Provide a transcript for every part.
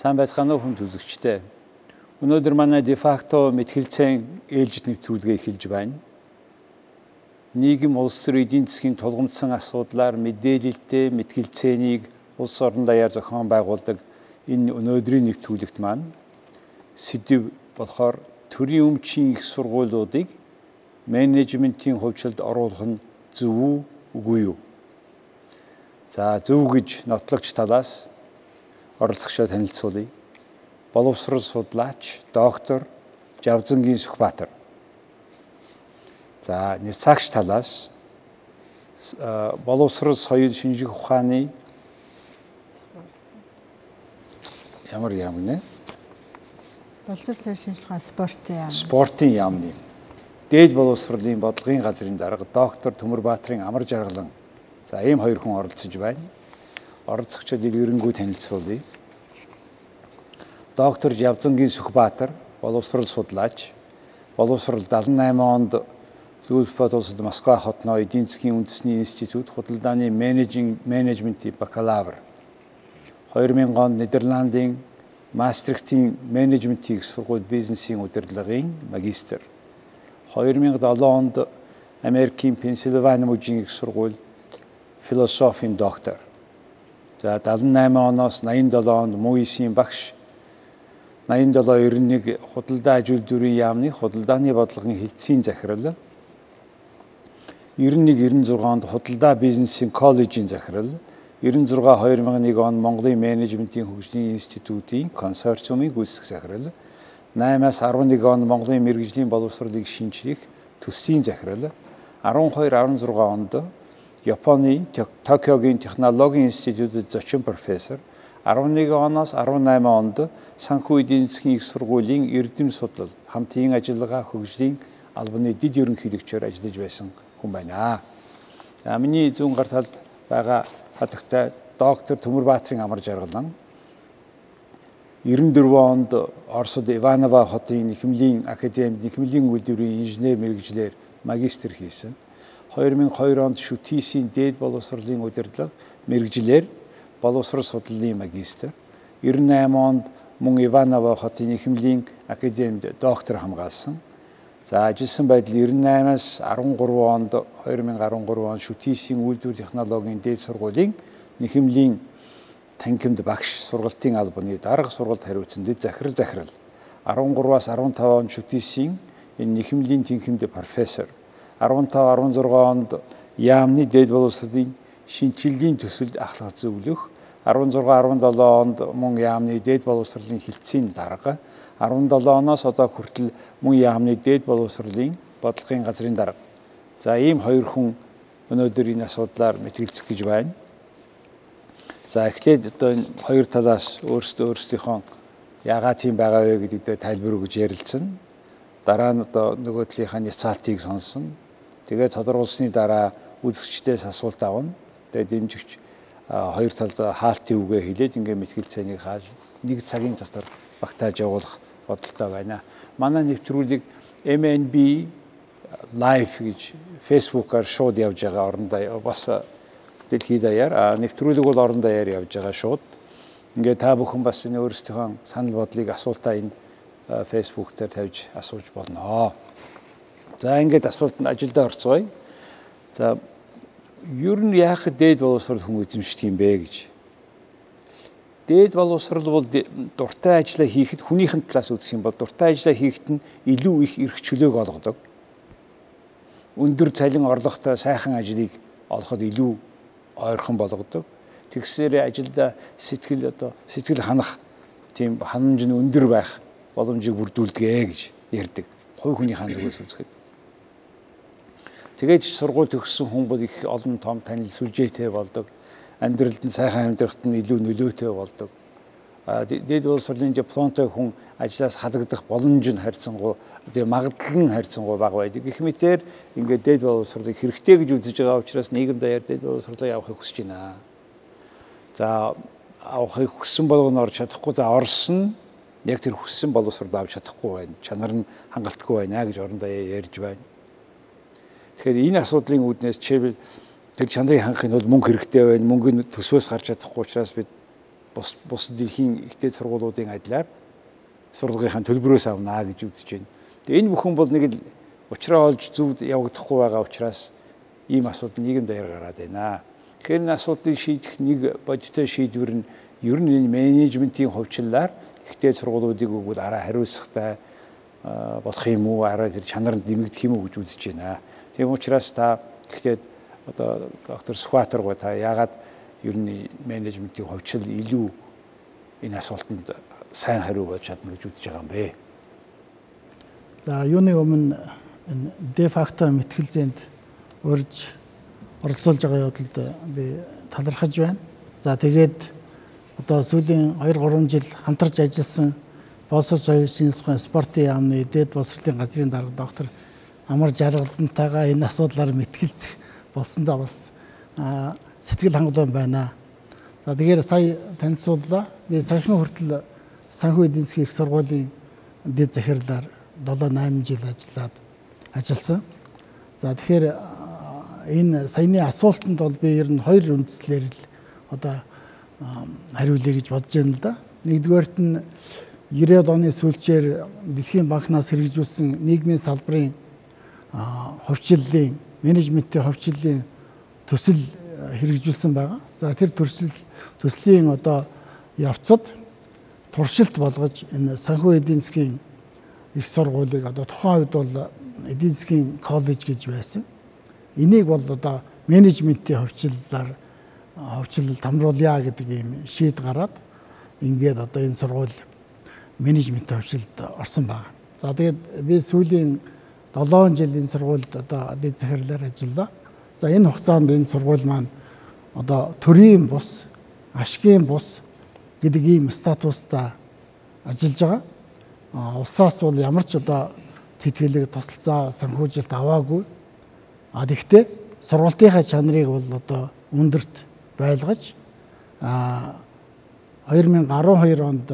Сайн байцгаана уу хүнд үзэгчдээ. Өнөөдөр манай дефакто мэтгэлцэн ээлжид нэвтрүүлгээ эхэлж байна. Нийгэм улс төр эдийн засгийн тулгымдсан асуудлаар мэдээлэлтэй мэтгэлцээнийг улс орон даяар зохион байгуулдаг энэ өнөөдрийн нэвтрүүлэгт маань сэдэв болохоор төрийн өмчийн их сургуулиудыг менежментийн хувьчлалд оруулах нь зөв үү, үгүй юу? За зөв гэж нотлогч талаас оролцогчдод танилцуулъя. Боловсрол судлаач доктор Жавзангийн Сүхбаатар. За нэрцаагч талаас боловсрол соёл шинжлэх ухааны ямар нэ? Боловсрол соёл шинжлэх ухааны спортын яамны дээд боловсролын бодлогын газрын дарга доктор Төмөрбаатрын амар жаргалан. За ийм хоёр хүн оролцож байна. Оролцогчдод илэрэнгүй танилцуулъя. Доктор Жавзангийн Сүхбаатар, боловсрол судлаач, боловсрол 78 онд Зөвлөлт улсад Москва хотноо эдийн засгийн үндэсний институт худалдааны менежментийн бакалавр. 2000 онд Нидерландын Маастрихтийн менежментийн их сургууль бизнесийн удирдлагын магистр. 2007 онд Америкийн Пенсильвани мужийн их сургууль философийн доктор. За 78 оноос 87 онд МУИС-ийн багш. 87-91 худалдаа ажил дүрийн яамны худалдааны бодлогын хэлтсийн захирал. 91-96 онд худалдаа бизнесийн коллежийн захирал. 96-2001 онд Монголын менежментийн хөгжлийн институтын консорциумын гүйцэтгэх захирал. 8-аас 11 онд Монголын мэргэжлийн боловсролыг шинжлэх төслийн захирал. 12-16 онд Японы Токиогийн технологийн институтад зочин профессор. 11 оноос 18 онд санхүү эдийн засгийн их сургуулийн эрдэм судлал хамтын ажиллагаа хөгжлийн албаны дэд ерөнхийлөгчөөр ажиллаж байсан хүн байна. Миний зүүн гар талд байгаа хатагтай доктор Төмөрбаатрын амар жаргалан 94 онд Оросд Иваново хотын нэхэмлийн академид нэхэмлийн үйлдвэрийн инженер мэргэжлэр магистр хийсэн. 2002 онд ШүТИС-ийн дээд боловсролын удирдлага мэргэжлэр боловсрол судлалын магистр. 98 онд мөн Иваново хотын нэхэмлийн академид доктор хамгаалсан. За ажилласан байдал 98-аас 13 онд 2013 онд ШүТИС-ийн үйлдвэр технологийн дээд сургуулийн нэхэмлийн танхимд багш сургалтын албаны дарга сургалт хариуцсан дэд захирал. 13-аас 15 онд ШүТИС-ийн энэ нэхэмлийн танхимд профессор. 15-16 онд яамны дээд боловсролын шинчилгээний төсөлд ахлах зөвлөх. 16-17 онд мөн яамны дээд боловсролын хэлтсийн дарга. 17 оноос одоо хүртэл мөн яамны дээд боловсролын бодлогын газрын дарга. За ийм хоёр хүн өнөөдөр энэ асуудлаар мэтгэлцэх гэж байна. За эхлээд одоо энэ хоёр талаас өөрсдийнхөө яагаад тийм байгаа вэ гэдэгт тайлбар өгж ярилцсан. Дараа нь одоо нөгөө талынхаа няцаалтыг сонсон. Тэгээд тодорхойлсны дараа үзэгчдээс асуулт авна. Тэгээд дэмжигч хоёр талд хаалтын үгээ хэлээд ингээ мэтгэлцээнийг хааж нэг цагийн дотор багтааж явуулах бодолтой байна. Манай нэвтрүүлэг MNB Live гэж Facebook-аар шууд явж байгаа орондоо бас дэлхийд даяар нэвтрүүлэг бол орон даяар явж байгаа шууд. Ингээ та бүхэн бас энэ өөрсдийнхөө санал бодлыг асуултаа энэ Facebook дээр тавьж асууж болно. За ингээд асуултанд ажилдаа орцгоё. За ер нь яах дээд боловсрол хүн эзэмшдэг юм бэ гэж. Дээд боловсрол бол дуртай ажиллаа хийхэд хүнийхэн талаас үзэх юм бол дуртай ажиллаа хийхэд нь илүү их эрх чөлөөг олгодог. Өндөр цалин орлоготой сайхан ажлыг олоход илүү ойрхон болгодог. Тэгсээр ажилдаа сэтгэл ханах тийм ханамж нь өндөр байх боломжийг бүрдүүлдэг гэж ярьдаг. Хувь хүнийхэн зүгээс үзэхэд. Тэгээд сургууль төгссөн хүн бол их олон том танил сүлжээтэй болдог. Амьдралд нь сайхан амьдрахад нь илүү нөлөөтэй болдог. Дээд боловсролын дипломтой хүн ажлаас халагдах боломж нь харьцангуй магадлал нь харьцангуй бага байдаг. Гэх мэтээр ингээд дээд боловсролыг хэрэгтэй гэж үзэж байгаа учраас нийгэм даяар дээд боловсролыг авахыг хүсэж байна. За авахыг хүссэн болгоно орж чадахгүй. За орсон яг тэр хүссэн боловсрол авч чадахгүй байна. Чанар нь хангалтгүй байна гэж орон даяар ярьж байна. Тэгэхээр энэ асуудлын үүднээс жишээлбэл тэр чанарыг хангахын тулд мөнгө хэрэгтэй байна. Мөнгөний төсвөөс гарч чадахгүй учраас бид бус дэлхийн ихтэй сургуулиудын адилаар сургуулийн төлбөрөөс авнаа гэж үзэж байна. Тэгээ энэ бүхэн бол нэг л учраа олж зөв явагдахгүй байгаа учраас ийм асуудал нийгэм дээр гараад байна. Тэгэхээр энэ асуудлыг шийдэх нэг бодиттой шийдвэр нь ер нь энэ менежментийн хувьчлалаар ихтэй сургуулиудыг өгвөл арай хариуцлагатай болох юм уу, арай тэр чанарт нэмэгдэх юм уу гэж үзэж байна. Тийм учраас та гэхдээ одоо доктор Сүхбаатар гоо та яагаад ер нь менежментийн хувьчлал илүү энэ асуултанд сайн хариу болж чадна гэж үзэж байгаа юм бэ? За юуны өмнө энэ де факто мэтгэлзээнд урьж оролцуулж байгаа явдалд би талархаж байна. За тэгээд одоо сүүлийн 2-3 жил хамтарч ажилласан боловсрол соёлын шинжилгээ спортын яамны дээд боловсролын газрын дарга доктор Амар Жаргалантайгаа энэ асуудлаар мэтгэлцэх болсондоо бас сэтгэл хангалуун байна. За тэгэхээр сая танилцууллаа. Би саяхан хүртэл санхүү эдийн засгийн их сургуулийн дэд захирлаар 7-8 жил ажилласан. За тэгэхээр энэ саяны асуултанд бол би ер нь 2 үндслээр л одоо хариулъя гэж бодож байна л да. Нэгдүгээрт нь 90-ад оны сүүлчээр Дэлхийн банкнаас хэрэгжүүлсэн нийгмийн салбарын ховчлолын менежментийн ховчлолын төсөл хэрэгжүүлсэн байгаа. За тэр төслийн одоо явцад туршилт болгож энэ санхүү эдийн засгийн их сургуулийг одоо тухайн үед бол эдийн засгийн коллеж гэж байсан. Энийг бол одоо менежментийн ховчлолоор ховчлолд хамруулъя гэдэг ийм шийд гараад ингээд одоо энэ сургууль менежментийн ховчлолд орсон байна. За тэгээд би сүүлийн 7 жил энэ сургуульд одоо дэд захирлаар ажиллаа. За энэ хугацаанд энэ сургууль маань одоо төрийн бус, ашигын бус гэдэг ийм статустай ажиллаж байгаа. Улсаас бол ямар ч одоо тэтгэлэг тусалцаа санхүүжилт аваагүй. Тэгэхдээ сургалтынхаа чанарыг бол одоо өндөрт байлгаж 2012 онд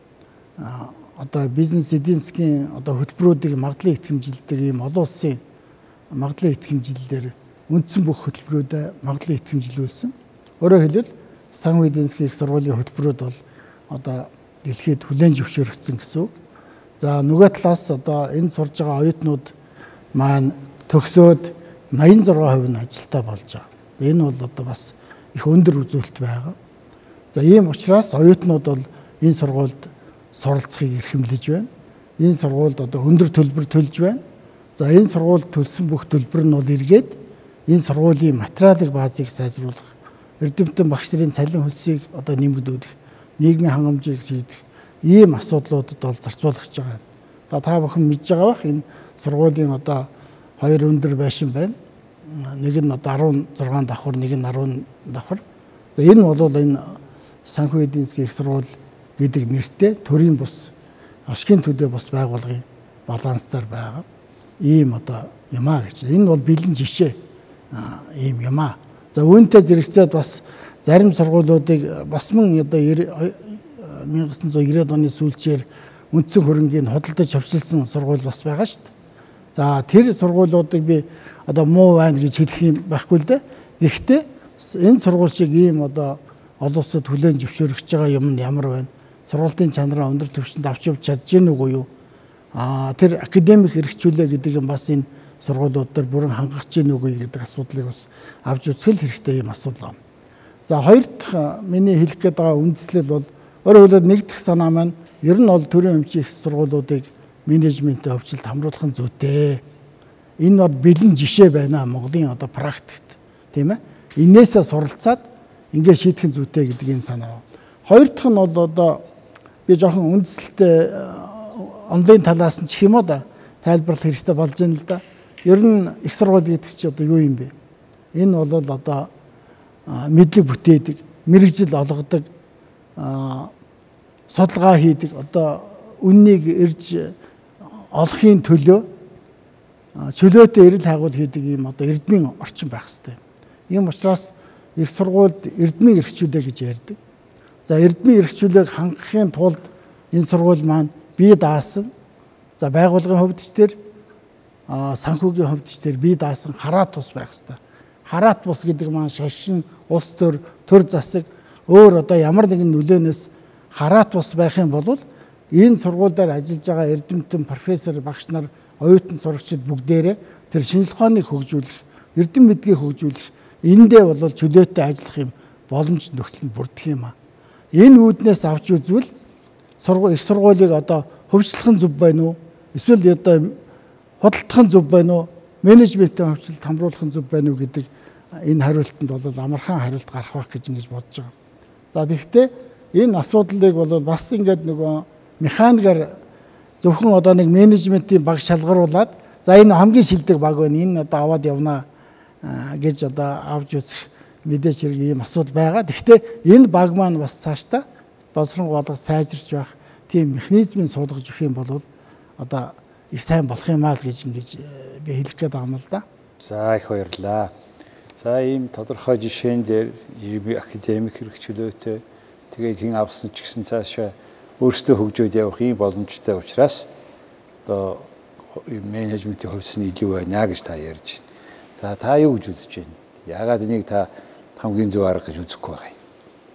одоо бизнес эдийн засгийн одоо хөтөлбөрүүдийг магадлан итгэмжилдэг ийм олон улсын магадлан итгэмжлэлээр үндсэн бүх хөтөлбөрүүдэд магадлан итгэмжилүүлсэн. Өөрөөр хэлбэл санхүү эдийн засгийн их сургуулийн хөтөлбөрүүд бол одоо дэлхийд хүлээн зөвшөөрөгдсөн гэсэн үг. За нөгөө талаас одоо энэ сурж байгаа оюутнууд маань төгсөөд 86% нь ажилтаа болж байгаа. Энэ бол одоо бас их өндөр үзүүлэлт байгаа. За ийм учраас оюутнууд бол энэ сургуульд суралцахыг эрхэмлэж байна. Энэ сургуульд одоо өндөр төлбөр төлж байна. За энэ сургуульд төлсөн бүх төлбөр нь бол эргээд энэ сургуулийн материалын баазыг сайжруулах, эрдэмтэн багш нарын цалин хөлсийг одоо нэмэгдүүлэх, нийгмийн хангамжийг шийдэх ийм асуудлуудад бол зарцуулагч байгаа. Та бүхэн мэдж байгаа бах энэ сургуулийн одоо 2 өндөр байшин байна. Нэг нь одоо 16 давхар, нэг нь 10 давхар. За энэ бол энэ санхүү эдийн засгийн их сургууль гэдэг нэртэй төрийн бус, ашигын төдий бус байгууллагын балансаар байгаа. Ийм одоо юм аа гэж. Энэ бол бэлэн жишээ ийм юм аа. За үүнтэй зэрэгцээд бас зарим сургуулиудыг бас мөн одоо 1990-ад оны сүүлчээр үндсэн хөрөнгийг худалдаж авчилсан сургууль бас байгаа шүү дээ. За тэр сургуулиудыг би одоо муу байна гэж хэлэх юм байхгүй л дээ. Гэхдээ энэ сургууль шиг ийм одоо олон улсад хүлээн зөвшөөрөгч байгаа юм нь ямар байна? Сургуулийн чанараа өндөр түвшинд авч явж чадж гэнэ үгүй юу? Тэр академик хэрэгжүүлээ гэдэг нь бас энэ сургуулиуд дээр бүрэн хангах гэнэ үгүй гэдэг асуудлыг бас авч үзэх хэрэгтэй юм асуудал байна. За хоёр дахь миний хэлэх гээд байгаа үндслэл бол өөрөөр хэлбэл нэг дахь санаа маань ер нь бол төрийн өмчийн их сургуулиудыг менежментийн хөвчлөлд хамруулах нь зүйтэй. Энэ бол бэлэн жишээ байна Монголын одоо практикт, тийм ээ. Инээсээ суралцаад ингээд шийдэх нь зүйтэй гэдэг юм санаа. Хоёр дахь нь бол одоо би жоохон үндсэлтэй онлайн талаас нь ч юм уу да тайлбарлах хэрэгтэй болж байна л да. Ер нь их сургууль гэдэг чинь одоо юу юм бэ? Энэ бол одоо мэдлэг бүтээдэг, мэрэгжил олгодог, судалгаа хийдэг, одоо үннийг ирж олохын төлөө чөлөөтэй эрэл хайгуул хийдэг юм одоо эрдмийн орчин байх хэрэгтэй. Ийм учраас их сургуульд эрдмийн эрхчлээ гэж ярьдаг. За эрдмийн эрхчлээг хангахын тулд энэ сургууль маань бие даасан. За байгууллагын хувьд ч тэр санхүүгийн хувьд ч тэр бие даасан хараат бус байх хэрэгтэй. Хараат бус гэдэг маань шашин, улс төр засаг, өөр одоо ямар нэгэн нөлөөнөөс хараат бус байх юм бол энэ сургуулиудаар ажиллаж байгаа эрдэмтэн, профессор, багш нар, оюутан сурагчид бүгдээрээ тэр шинжлэх ухааныг хөгжүүлэх, эрдэм мэдгийг хөгжүүлэх эндээ бол чөлөөтэй ажиллах юм боломж нөхцөл нь бүрдэх юм аа. Энэ үүднээс авч үзвэл их сургуулийг одоо хөгжлөх нь зөв байна уу? Эсвэл одоо худалдах нь зөв байна уу? Менежментийн хөгжилд хамруулах нь зөв байна уу гэдэг энэ хариултанд бол амархан хариулт гарах байх гэж ингэж бодож байгаа. За тэгэхдээ энэ асуудлыг бол бас ингээд нөгөө механикаар зөвхөн одоо нэг менежментийн баг шалгаруулад за энэ хамгийн шилдэг баг байна. Энэ одоо аваад явна гэж одоо авч үзэх мэдээж хэрэг ийм асуудал байгаа. Гэхдээ энэ баг маань бас цаашдаа боловсронгуйлах сайжирч байх тийм механизмын суулгаж өгөх юм бол одоо их сайн болох юм аа л гэж ингэж би хэлэх гээд байгаа юм л да. За их баярлалаа. За ийм тодорхой жишээн дээр академик хэрэгчлөөтэй тэгээд хин авсан ч гэсэн цаашаа өөрсдөө хөгжөөд явах ийм боломжтой учраас одоо менежментийн хувьсны илүү байна гэж та ярьж байна. За та юу гэж үзэж байна? Яагаад энийг та хамгийн зөв арга гэж үзэхгүй байгаа юм?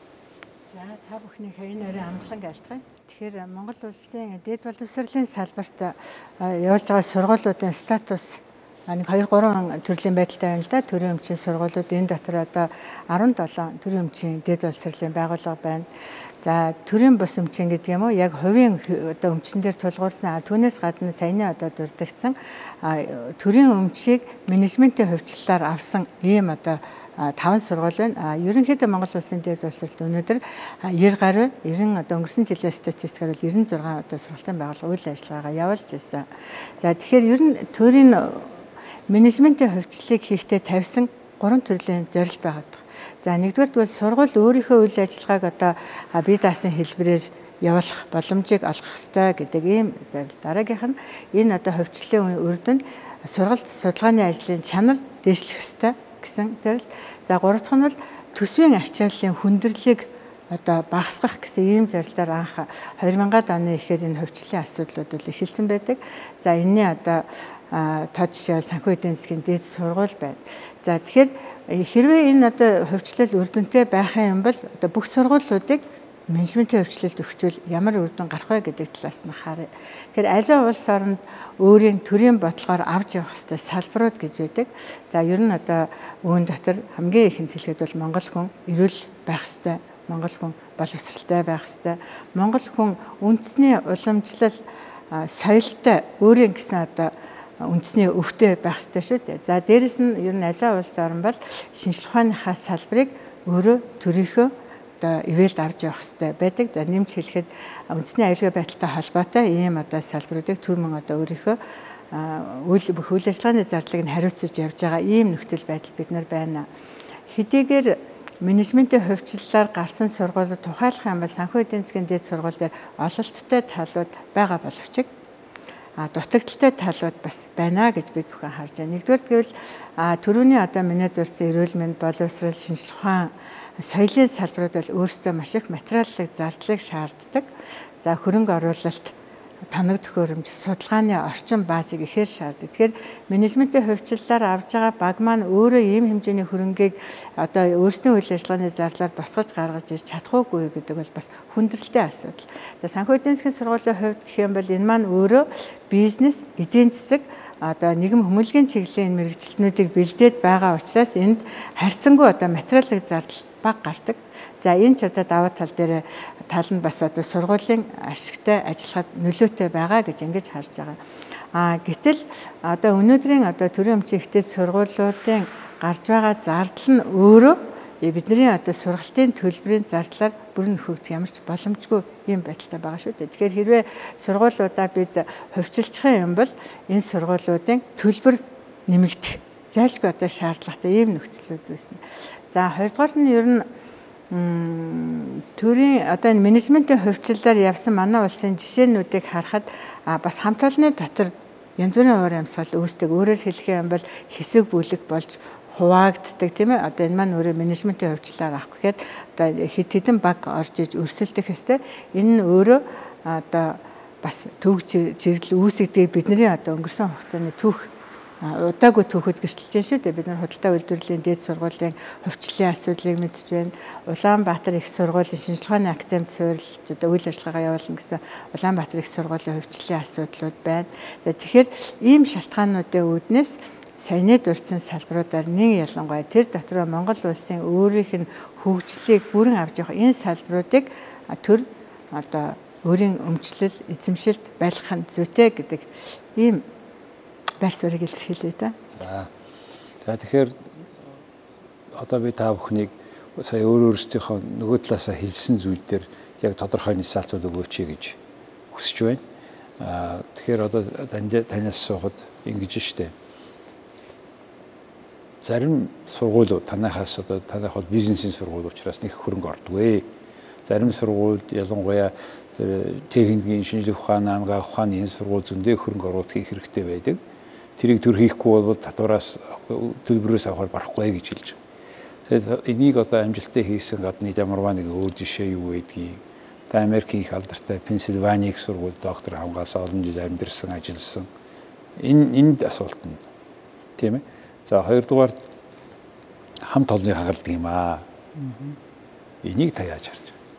За та бүхнийхээ энэ өрөө амгалан айлтгая. Тэгэхээр Монгол улсын дээд боловсролын салбарт явуулж байгаа сургуулиудын статус нэг 2-3 төрлийн байдалтай байна л да. Төрийн өмчийн сургуулиуд энэ дотор одоо 17 төрийн өмчийн дээд боловсролын байгууллага байна. За төрийн бус өмчийн гэдэг юм уу? Яг хувийн одоо өмчн дээр тулгуурсан түүнээс гадна саяны одоо дурддагцсан төрийн өмчийг менежментийн хувьчлалаар авсан ийм одоо 5 сургууль байна. Ерөнхийдөө Монгол улсын дээд боловсролд өнөөдөр 90 гаруй 90 одоо өнгөрсөн жилийн статистикаар бол 96 одоо сургалтын байгууллага үйл ажиллагаагаа явуулж ирсэн. За тэгэхээр ер нь төрийн менежментийн хувьчлалыг хийхдээ тавьсан 3 төрлийн зорилт байгаа. За нэгдүгээрт бол сургууль өөрийнхөө үйл ажиллагааг одоо бие даасан хэлбэрээр явуулах боломжийг олгох ёстой гэдэг ийм зорилт. Дараагийнх нь энэ одоо хувьчлалын үр дүнд сургалт судалгааны ажлын чанар дээшлэх ёстой гэсэн зорилт. За гурав дахь нь бол төсвийн ачааллын хүндрэлийг одоо багасгах гэсэн ийм зорилтоор анх 2000-ад оны ихээр энэ хувьчлалын асуудлууд бол эхэлсэн байдаг. За энэний одоо тод жишээ санхүү эдийн засгийн дээд сургууль байна. За тэгэхээр хэрвээ энэ одоо хувьчлал үр дүнтэй байх юм бол одоо бүх сургуулиудыг менежментийн хувьчлалд өгчвөл ямар үр дүн гарах вэ гэдэг талаас нь харъя. Тэгэхээр аливаа улс оронд өөрийн төрийн бодлогоор авч явах ёстой салбарууд гэж байдаг. За ер нь одоо үүн дотор хамгийн ихэнд хэлэхэд бол монгол хүн эрүүл байх ёстой, монгол хүн боловсралтай байх ёстой, монгол хүн үндэсний уламжлал соёлтой өөрийн гэсэн одоо үндэсний өвтэй байх ёстой шүү дээ. За дээрэс нь ер нь аливаа улс орн бол шинжлэх ухааныхаа салбарыг өөрөө төрийнхөө одоо ивэлд авч явах ёстой байдаг. За нэмж хэлэхэд үндэсний аюулгүй байдалтай холбоотой ийм одоо салбаруудыг төр мөн одоо өөрийнхөө үйл ажиллагааны зардлыг нь хариуцаж явж байгаа ийм нөхцөл байдал бид нар байна. Хэдийгээр менежментийн хувьчлалаар гарсан сургуулиуд тухайлах юм бол санхүү эдийн засгийн дээд сургууль дээр ололттой талууд байгаа боловч дутагдaltaй талууд бас байна гэж бид бүхэн харж байна. Нэгдүгээр гэвэл түрүүний одоо миний дурдсан эрүүл мэнд, боловсрол, шинжлэх ухаан, соёлын салбарууд бол өөрсдөө маш их материаллык зардлыг шаарддаг. За хөрөнгө оруулалт, тоног төхөөрөмж, судалгааны орчин баазыг ихээр шаарддаг. Тэгэхээр менежментийн хувьчлалаар авж байгаа баг маань өөрөө ийм хэмжээний хөрөнгийг одоо өөрсдийн үйл ажиллагааны зарлаар босгож гаргаж ирж чадахгүй гэдэг бол бас хүндрэлтэй асуудал. За санхүү эдийн засгийн сургуулийн хувьд гэх юм бол энэ маань өөрөө бизнес, эдийн засаг одоо нийгэм хүмүүнлэгийн чиглэлийн мэргэжилтнүүдийг бэлдээд байгаа учраас энд харьцангуй одоо материаллык зардал бага гардаг. За энэ ч одоо даваа тал дээр тал нь бас одоо сургуулийн ашигтай ажиллахад нөлөөтэй байгаа гэж ингэж харж байгаа. Гэтэл одоо өнөөдрийн одоо төрийн өмчийн ихтэй сургуулиудын гарч байгаа зардал нь өөрөө бидний одоо сургалтын төлбөрийн зардлаар бүрэн нөхөгдөх ямар ч боломжгүй юм байдалтай байгаа шүү дээ. Тэгэхээр хэрвээ сургуулиудаа бид хувьчилчих юм бол энэ сургуулиудын төлбөр нэмэгдэх зайлшгүй одоо шаардлагатай ийм нөхцлүүд үүснэ. За хоёрдугаар нь ер нь төрийн одоо энэ менежментийн хувьчлалаар явсан манай улсын жишээнүүдийг харахад бас хамт олонны дотор янз бүрийн уур амьсгал үүсдэг. Өөрөөр хэлэх юм бол хэсэг бүлэг болж хуваагддаг тийм ээ. Одоо энэ маань өөрөө менежментийн хувьчлалаар авах гэхэд одоо хэд хэдэн баг орж иж өрсөлдөх хэвээр энэ нь өөрөө одоо бас төвөг чиглэл үүсгдэг бидний одоо өнгөрсөн хугацааны түүх удаагүй түүхэд гэрчилж байна шүү дээ. Бид нар худалдаа үйлдвэрлэлийн дээд сургуулийн хувьчлалын асуудлыг мэдж байна. Улаанбаатар их сургуулийн шинжилгээний академид суурилж одоо үйл ажиллагаа явуулна гэсэн Улаанбаатар их сургуулийн хувьчлалын асуудлууд байна. Тэгэхээр ийм шалтгаануудын үүднээс саяны дурдсан салбаруудаар нэг ялангуяа тэр дотроо Монгол улсын өөрийнх нь хөгжлийг бүрэн авч явах энэ салбаруудыг төр одоо өөрийн өмчлөл, эзэмшилд байлгах нь зүйтэй гэдэг ийм байр суурийг илэрхийлээ да. За тэгэхээр одоо би та бүхнийг сая өөрөөсийнхөө нөгөө талаасаа хэлсэн зүйл дээр яг тодорхой нисаалтууд өгөөч гэж хүсэж байна. Тэгэхээр одоо танаас асуухад ингэж штэ. Зарим сургуулиуд танахаас одоо танах бол бизнесийн сургууль учраас нэг хөрөнгө ордгүй. Зарим сургуульд ялангуяа тэр техникийн шинжлэх ухааны, анагаах ухааны энэ сургууль зөндөө хөрөнгө оруулалт хийх хэрэгтэй байдаг. Тэрийг төр хийхгүй бол татвараас төлбөрөөс авахар барахгүй гэж хэлж байна. Тэгээд энийг одоо амжилттай хийсэн гадны ямарваа нэг өөр жишээ юу байдгийг. Та Америкийн их алдартай Пенсильвани их сургууль доктор хамгаас олон жил амьдарсан, ажилласан. Энд асуулт нь тийм ээ. За хоёрдугаар хамт олныг хагардаг юм аа. Энийг та яаж харж байна?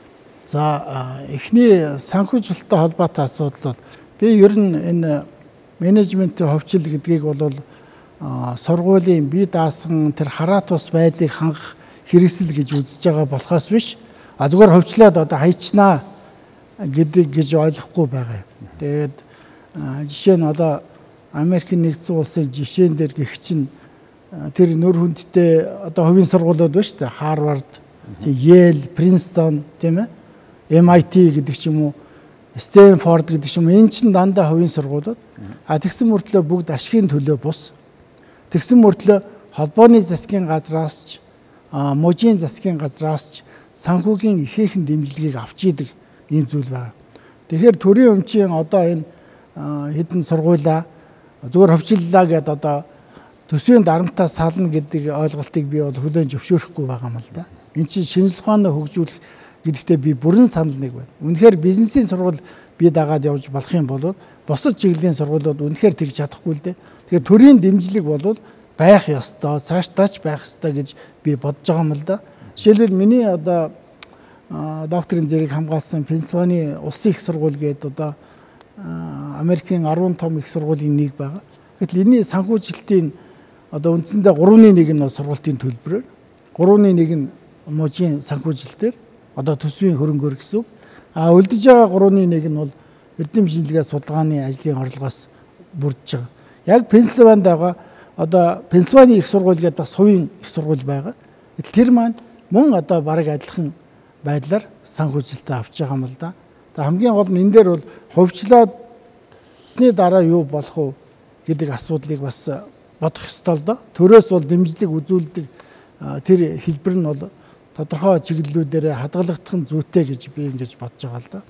За эхний санхүүжилттэй холбоотой асуудал бол би ер нь энэ менежментийн ховчил гэдгийг бол сургуулийн бие даасан тэр хараат ус байдлыг хангах хэрэгсэл гэж үзэж байгаа болохоос биш. Зүгээр ховчлаад одоо хайчнаа гэж ойлгохгүй байгаа юм. Тэгээд жишээ нь одоо Америкийн нэгдсэн улсын жишээн дээр гэх чинь тэр нөр хүндтэй одоо хувийн сургуулиуд ба шүү дээ. Харвард, Йейл, Принстон тийм ээ. MIT гэдэг ч юм уу, Стэнфорд гэдэг ч юм уу, энэ чинь дандаа хувийн сургуулиуд. Тэгсэн мөртлөө бүгд ашигын төлөө бус. Тэгсэн мөртлөө холбооны засгийн газраас ч, мужийн засгийн газраас ч санхүүгийн ихээхэн дэмжлэгийг авч идэг ийм зүйл байна. Тэгэхээр төрийн өмчийн одоо энэ хэдэн сургуулаа зүгээр хөвчлөлаа гэдээ одоо төсвийн дарамтаа сална гэдэг ойлголтыг би бол хүлээн зөвшөөрөхгүй байгаа юм л да. Энэ чинь шинжлэх ухааны хөгжүүлэх гэдэгтээ би бүрэн санал нэг байна. Үнэхээр бизнесийн сургууль бий дагаад явж болох юм бол бусад чиглэлийн сургуулиуд үнэхээр тэгж чадахгүй л дээ. Тэгэхээр төрийн дэмжлэг бол байх ёстой, цаашдаач байх ёстой гэж би бодож байгаа юм л да. Жишээлбэл миний одоо докторийн зэрэг хамгаалсан Пенсильвани улсын их сургууль гэдэг одоо Америкийн 10 том их сургуулийн нэг байгаа. Гэтэл энэний санхүүжилтийн одоо үндсэндээ 3/1 нь сургуулийн төлбөрөөр, 3/1 нь мужийн санхүүжилтээр одоо төсвийн хөрөнгөөр гэсэн үг. Үлдэж байгаа 3/1 нь бол эрдэм шинжилгээ судалгааны ажлын орлогоос бүрдэж байгаа. Яг Пенсильванид байгаа одоо Пенсильвани их сургууль гэдэг бас хувийн их сургууль байгаа. Гэтэл тэр маань мөн одоо бараг адилхан байдлаар санхүүжилтээ авч байгаа юм л да. Хамгийн гол нь энэ дээр бол хувьчлаадсны дараа юу болох вэ гэдэг асуудлыг бас бодох ёстой л доо. Төрөөс бол дэмжлэг үзүүлдэг тэр хэлбэр нь бол тодорхой чиглэлүүдээр хадгалагдах нь зүйтэй гэж би ингэж бодож байгаа л да.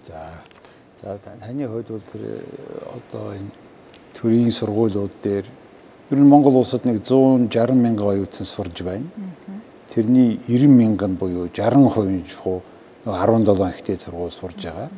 За таны хувьд бол тэр одоо энэ төрийн сургуулиуд дээр ер нь Монгол улсад нэг 160 мянган оюутан сурж байна. Тэрний 90 мянган буюу 60% шуу 17 ихтэй сургууль сурж байгаа.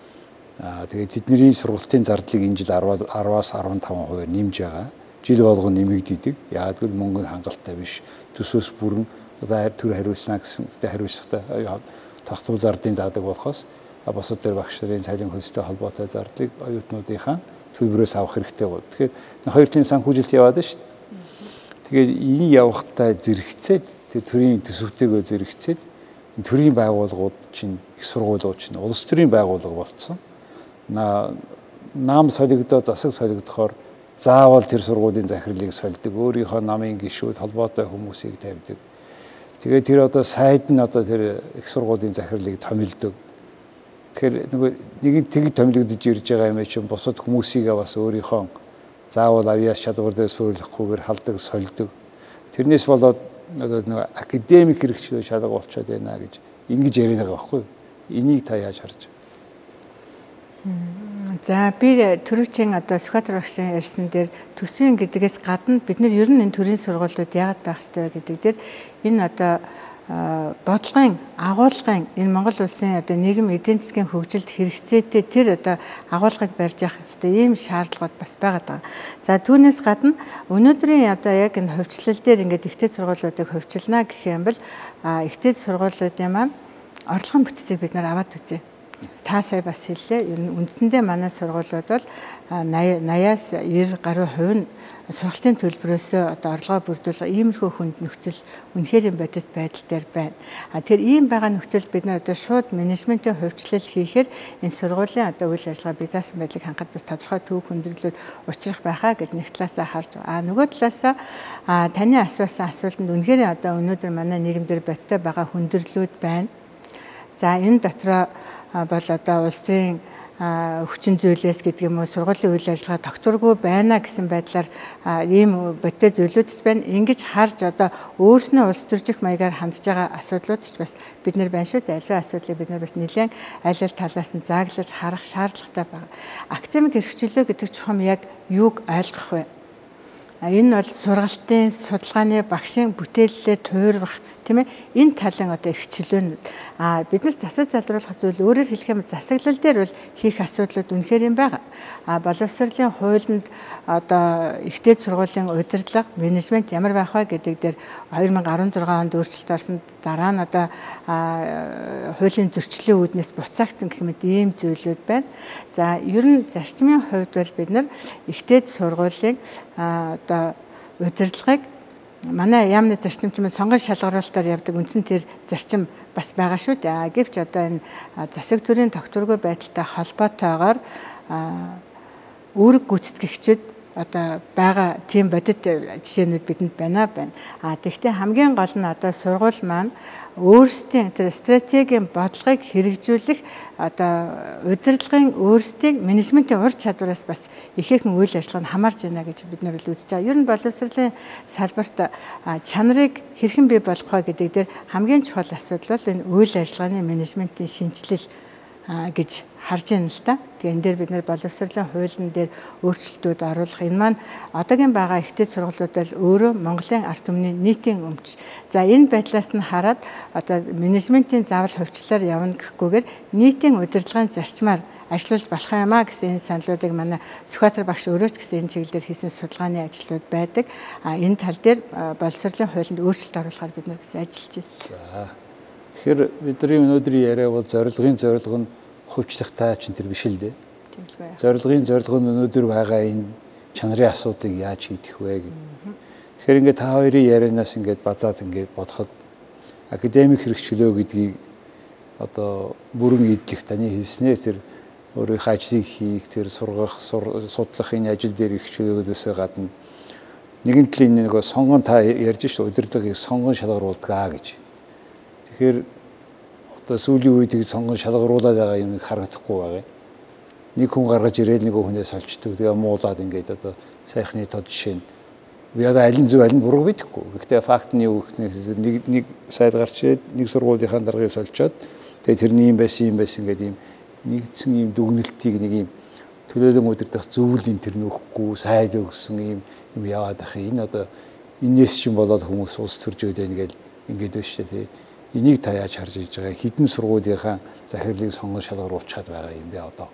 Тэгээд тэдний сургалтын зардлыг энэ жил 10-аас 15% нэмж байгаа. Жил болгон нэмэгддэг. Яг л мөнгө хангалттай биш. Төсөөс бүрэн одоо төр хариулснаа гэсэн хариуцлагатай тогтвол зардлын даадаг болохоос босод дээр багш нарын цалин хөлстэй холбоотой зардлыг оюутнуудынхаа төлбөрөөс авах хэрэгтэй бол. Тэгэхээр хоёр талын санхүүжилт яваад шүү дээ. Тэгээд энэ явахтаа зэрэгцээд тэр төрийн төсөвтэйгөө зэрэгцээд төрийн байгууллагууд чинь их сургуулиуд чинь улс төрийн байгууллага болцсон. Нам солигдоод засаг солигдохоор заавал тэр сургуулийн захирлыг сольдог, өөрийнхөө намын гишүүд холбоотой хүмүүсийг тавьдаг. Тэгээд тэр одоо сайд нь одоо тэр их сургуулийн захирлыг томилдог. Тэгэхээр нэг тэг томилогдож ирж байгаа юм чинь бусад хүмүүсийг бас өөрийнхөө заавал авьяас чадвар дээр суулгахгүйгээр халдаг, сольдог. Тэрнээс болоод одоо нэг академик хэрэгчлөө шалга болчиход байна гэж ингэж яриад байгаа байхгүй юу? Энийг та яаж харж байна? За би төрөвчийн одоо Сүхбаатар багшийн ярьсан дээр төсвийн гэдгээс гадна бид нар ер нь энэ төрийн сургуулиуд яагаад байх ёстой гэдэг дээр энэ одоо бодлогын агуулгын энэ Монгол улсын одоо нийгэм эдийн засгийн хөгжилд хэрэгцээтэй тэр одоо агуулгыг барьж явах ёстой ийм шаардлагууд бас байгаа. За түүнээс гадна өнөөдрийн одоо яг энэ хувьчлал дээр ингээд ихтэй сургуулиудыг хувьчилна гэх юм бол ихтэй сургуулиудын маань орлогын бүтцийг бид нар аваад үзье. Та сая бас хэллээ. Ер нь үндсэндээ манай сургуулиуд бол 80-аас 90 гаруй хувь нь сургалтын төлбөрөөсөө одоо орлогоо бүрдүүлж иймэрхүү хүнд нөхцөл үнэхээр бодит байдал дээр байна. Тэгэхээр ийм байгаа нөхцөл бид нар одоо шууд менежментийн хувьчлал хийхээр энэ сургуулийн одоо үйл ажиллагаа бие даасан байдлыг хангахад бас тодорхой төв хүндрэлүүд учрах байхаа гэж нэг талаасаа харж байгаа. Нөгөө талаасаа таны асуусан асуултанд үнэхээр одоо өнөөдөр манай нийгэмдэр бодиттой байгаа хүндрэлүүд байна. За энэ дотроо бол одоо улс төрийн хүчин зүйлээс гэдэг юм уу сургуулийн үйл ажиллагаа тогтворгүй байна гэсэн байдлаар ийм бодтой зүйлүүд ч байна. Ингэж харж одоо өөрснөө улс төржих маягаар хандж байгаа асуудлууд ч бас бид нар байна шүү дээ. Аливаа асуудлыг бид нар бас нэлээд аль аль талаас нь зааглаж харах шаардлагатай байна. Академик эрхчлөө гэдэг чухам яг юуг ойлгох вэ? Энэ бол сургалтын судалгааны багшийн бүтээллээ туурвах тийм ээ энэ талын одоо эрхчлөө. Бид нар засаж залруулах зүйл өөрөөр хэлэх юм засаглал дээр бол хийх асуудлууд үнэхээр юм байгаа. Боловсролын хуулинд одоо ихтэй сургуулийн удирдлага менежмент ямар байх вэ гэдэг дээр 2016 онд өөрчлөлт орсон дараа нь одоо хуулийн зөрчлийн үүднээс буцаагдсан гэх мэт ийм зүйлүүд байна. За ер нь зарчмын хувьд бол бид нар ихтэй сургуулийн одоо удирдлагыг манай яамны зарчимчмын сонгон шалгаруулалтаар явдаг үндсэн тэр зарчим бас байгаа шүү дээ. Гэвч одоо энэ засаг төрийн тогтворгүй байдалтай холбоотойгоор үүрэг гүйцэтгэгчид одоо байгаа тийм бодит жишээнүүд бидэнд байна. Тэгэхдээ хамгийн гол нь одоо сургууль маань өөрсдийн тэр стратегийн бодлогыг хэрэгжүүлэх одоо удирдлагын өөрсдийн менежментийн ур чадвараас бас ихээхэн үйл ажиллагаа нь хамаарч байна гэж бид нар үзэж байгаа. Ер нь боловсролын салбарт чанарыг хэрхэн бий болгох вэ гэдэг дээр хамгийн чухал асуудал бол энэ үйл ажиллагааны менежментийн шинжилэл гэж харж байна л та. Тэгээ энэ дээр бид нэр боловсролын хуулийн дээр өөрчлөлтүүд оруулах. Энэ маань одоогийн байгаа ихтэй сургуулиуд бол өөрөө Монголын ард түмний нийтийн өмч. За энэ байдлаас нь хараад одоо менежментийн заавал хувьчлаар явна гэхгүйгээр нийтийн удирдлагын зарчмаар ажиллаж болох юм а гэсэн энэ саналуудыг манай Сүхбаатар багш өөрөө ч гэсэн энэ чиглэлээр хийсэн судалгааны ажлууд байдаг. Энэ тал дээр боловсролын хуулинд өөрчлөлт оруулахаар бид нар бас ажиллаж байна. Тэгэхээр бидний өнөөдрийн яриа бол зорилго нь хувьчлахтай чинь тэр биш л дээ. Зорилго нь өнөөдөр байгаа энэ чанарын асуудыг яаж хийх вэ гэх. Тэгэхээр ингээд та хоёрын ярианаас ингээд базаад ингээд бодоход академик хэрэгчлөө гэдгийг одоо бүрэн эдлэх таны хэлснээр тэр өөрийнхөө ажлыг хийх, тэр сургах, судлах энэ ажил дээр хэрэгчлөөдөөсөө гадна нэгэн талын нэг сонгон та ярьж шүү удирдлагыг сонгон шалгаруулдаг гэж. Тэгэхээр одоо сүүлийн үед сонгон шалгаруулаад байгаа юм харагдахгүй байгаа. Нэг хүн гаргаж ирээд нэг хүнээс олчдөг. Тэгээ муулаад ингээд одоо сайхны тод жишээ нь. Би одоо аль нь зөв аль нь буруу мэдэхгүй. Гэхдээ факт нь юу гэхнээс нэг сайд гарч ирээд нэг сургуулийнхаа даргыг олчоод тэгээ тэрний юм байсан гэдэг ийм нэгдсэн ийм дүгнэлтийг нэг ийм төлөөлөн удирдах зөвлөлийн тэр нөхгүй сайд өгсөн ийм яваад ах. Энэ одоо энэс чинь болоод хүмүүс улс төрж өгдөө ингээд байна шүү дээ. Энийг та яаж харж иж байгаа хідэн сургуулийнхаа захирлыг сонгон шалгаруулчихад байгаа юм бэ одоо.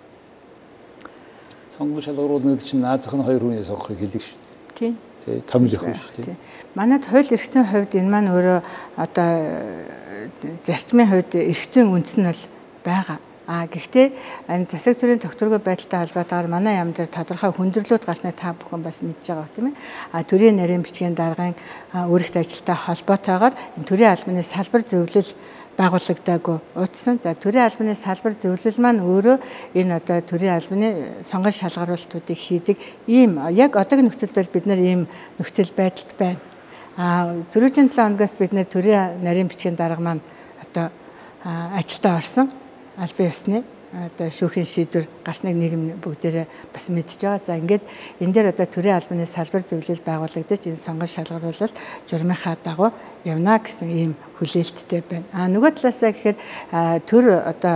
Сонгон шалгаруулна гэдэг чинь наазах нь 2 хүнээс сонгохыг хэлдэг шүү. Тийм. Томилох шүү дээ. Манайд хууль эрхтэн хувьд энэ маань өөрөө одоо зарчмын хувьд эрхцэн үндэс нь бол байгаа. Гэхдээ энэ засаг төрийн тогтворгүй байдалтай холбоотойгоор манай яам дээр тодорхой хүндрэлүүд гарсныг та бүхэн бас мэдж байгаа тийм ээ. Төрийн нарийн бичгийн даргын үүрэгт ажилтай холбоотойгоор энэ төрийн албаны салбар зөвлөл байгуулагдаагүй утсан. За төрийн албаны салбар зөвлөл маань өөрөө энэ одоо төрийн албаны сонгон шалгаруулалтуудыг хийдэг. Ийм яг одоогийн нөхцөлд бол бид нар ийм нөхцөл байдалд байна. Дөрөвжин 7 хоногоос бид нар төрийн нарийн бичгийн дарга маань одоо ажилдаа орсон. Албан ёсны одоо шүүхийн шийдвэр гарсныг нийгэм бүгдээрээ бас мэдж байгаа. За ингээд энэ дээр одоо төрийн албаны салбар зөвлөл байгуулагдаж энэ сонгон шалгаруулалт журмынхаа дагуу явна гэсэн ийм хүлээлттэй байна. Нөгөө талаасаа гэхээр төр одоо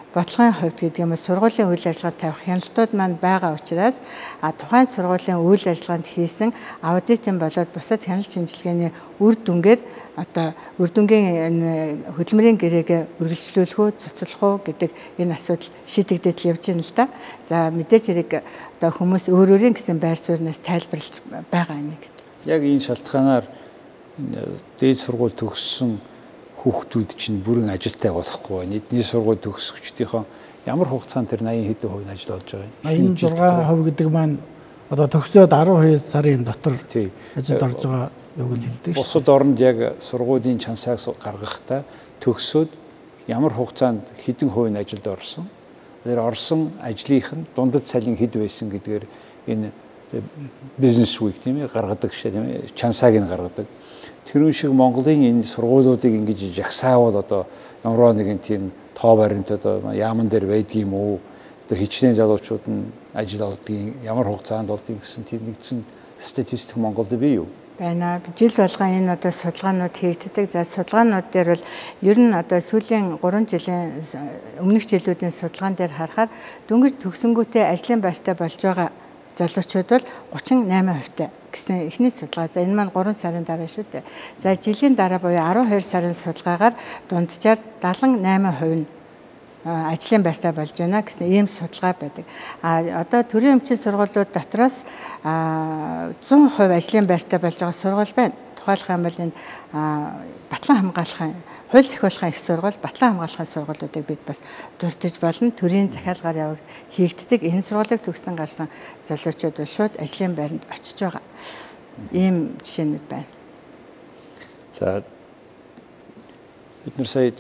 бодлогын хувьд гэдэг юм уу сургуулийн үйл ажиллагаанд тавих хяналтууд маань байгаа учраас тухайн сургуулийн үйл ажиллагаанд хийсэн аудитын болоод бусад хяналт шинжилгээний үр дүнгээр одоо үр дүнгийн хөдөлмөрийн гэрээгээ үргэлжлүүлэх үү, цуцлах уу гэдэг энэ асуудал шийдэгдээд явж байна л да. За мэдээж хэрэг одоо хүмүүс өөрийн гэсэн байр сууриас тайлбарлаж байгаа нэг. Яг энэ шалтгаанаар дээд сургууль төгссөн хүүхдүүд чинь бүрэн ажилтай болохгүй байна. Эдний сургууль төгсөгчдийнхөө ямар хугацаанд тэр 80 хэдэн хувь ажил олж байгаа юм? 86% гэдэг маань одоо төгсөөд 12 сарын дотор ажилд орж байгаа юуг нь хэлдэг шүү. Бусад оронд яг сургуулийн чансааг гаргахдаа төгсөөд ямар хугацаанд хэдэн хувь ажилд орсон? Тэр орсон ажлынх нь дундад цалин хэд байсан гэдгээр энэ бизнес week тийм ээ гаргадаг шээ тийм ээ чансааг нь гаргадаг. Тэр шиг Монголын энэ сургуулиудыг ингэж жагсаавал одоо ямар нэгэн тийм тоо баримт одоо яаман дээр байдгийм үү? Одоо хичнээн залуучууд нь ажил олдгийг ямар хугацаанд олдгийг гэсэн тийм нэгдсэн статистик Монголд бий юу? Байна. Жил болгон энэ одоо судалгаанууд хийгддэг. За судалгаанууд дээр бол ер нь одоо сүүлийн 3 жилийн өмнөх жилүүдийн судалгаан дээр харахаар дөнгөж төгсөнгүүтээ ажлын байртай болж байгаа залуучууд бол 38% гэсэн эхний судалгаа. За энэ маань 3 сарын дараа шүү дээ. За жилийн дараа буюу 12 сарын судалгаагаар дунджаар 78% нь ажлын байртай болж байна гэсэн ийм судалгаа байдаг. Одоо төрийн эмчийн сургуулиуд дотроос 100% ажлын байртай болж байгаа сургууль байна. Тухайлх юм бол энэ Батлан хамгаалахын хууль сахиулахын их сургууль, Батлан хамгаалахын сургуулиудыг бид бас дурдж болно. Төрийн захиалгаар яваг хийгддэг. Энэ сургуулийг төгссөн гарсан залуучууд бол шууд ажлын байранд очиж байгаа. Ийм жишээнүүд байна. За бид нар сая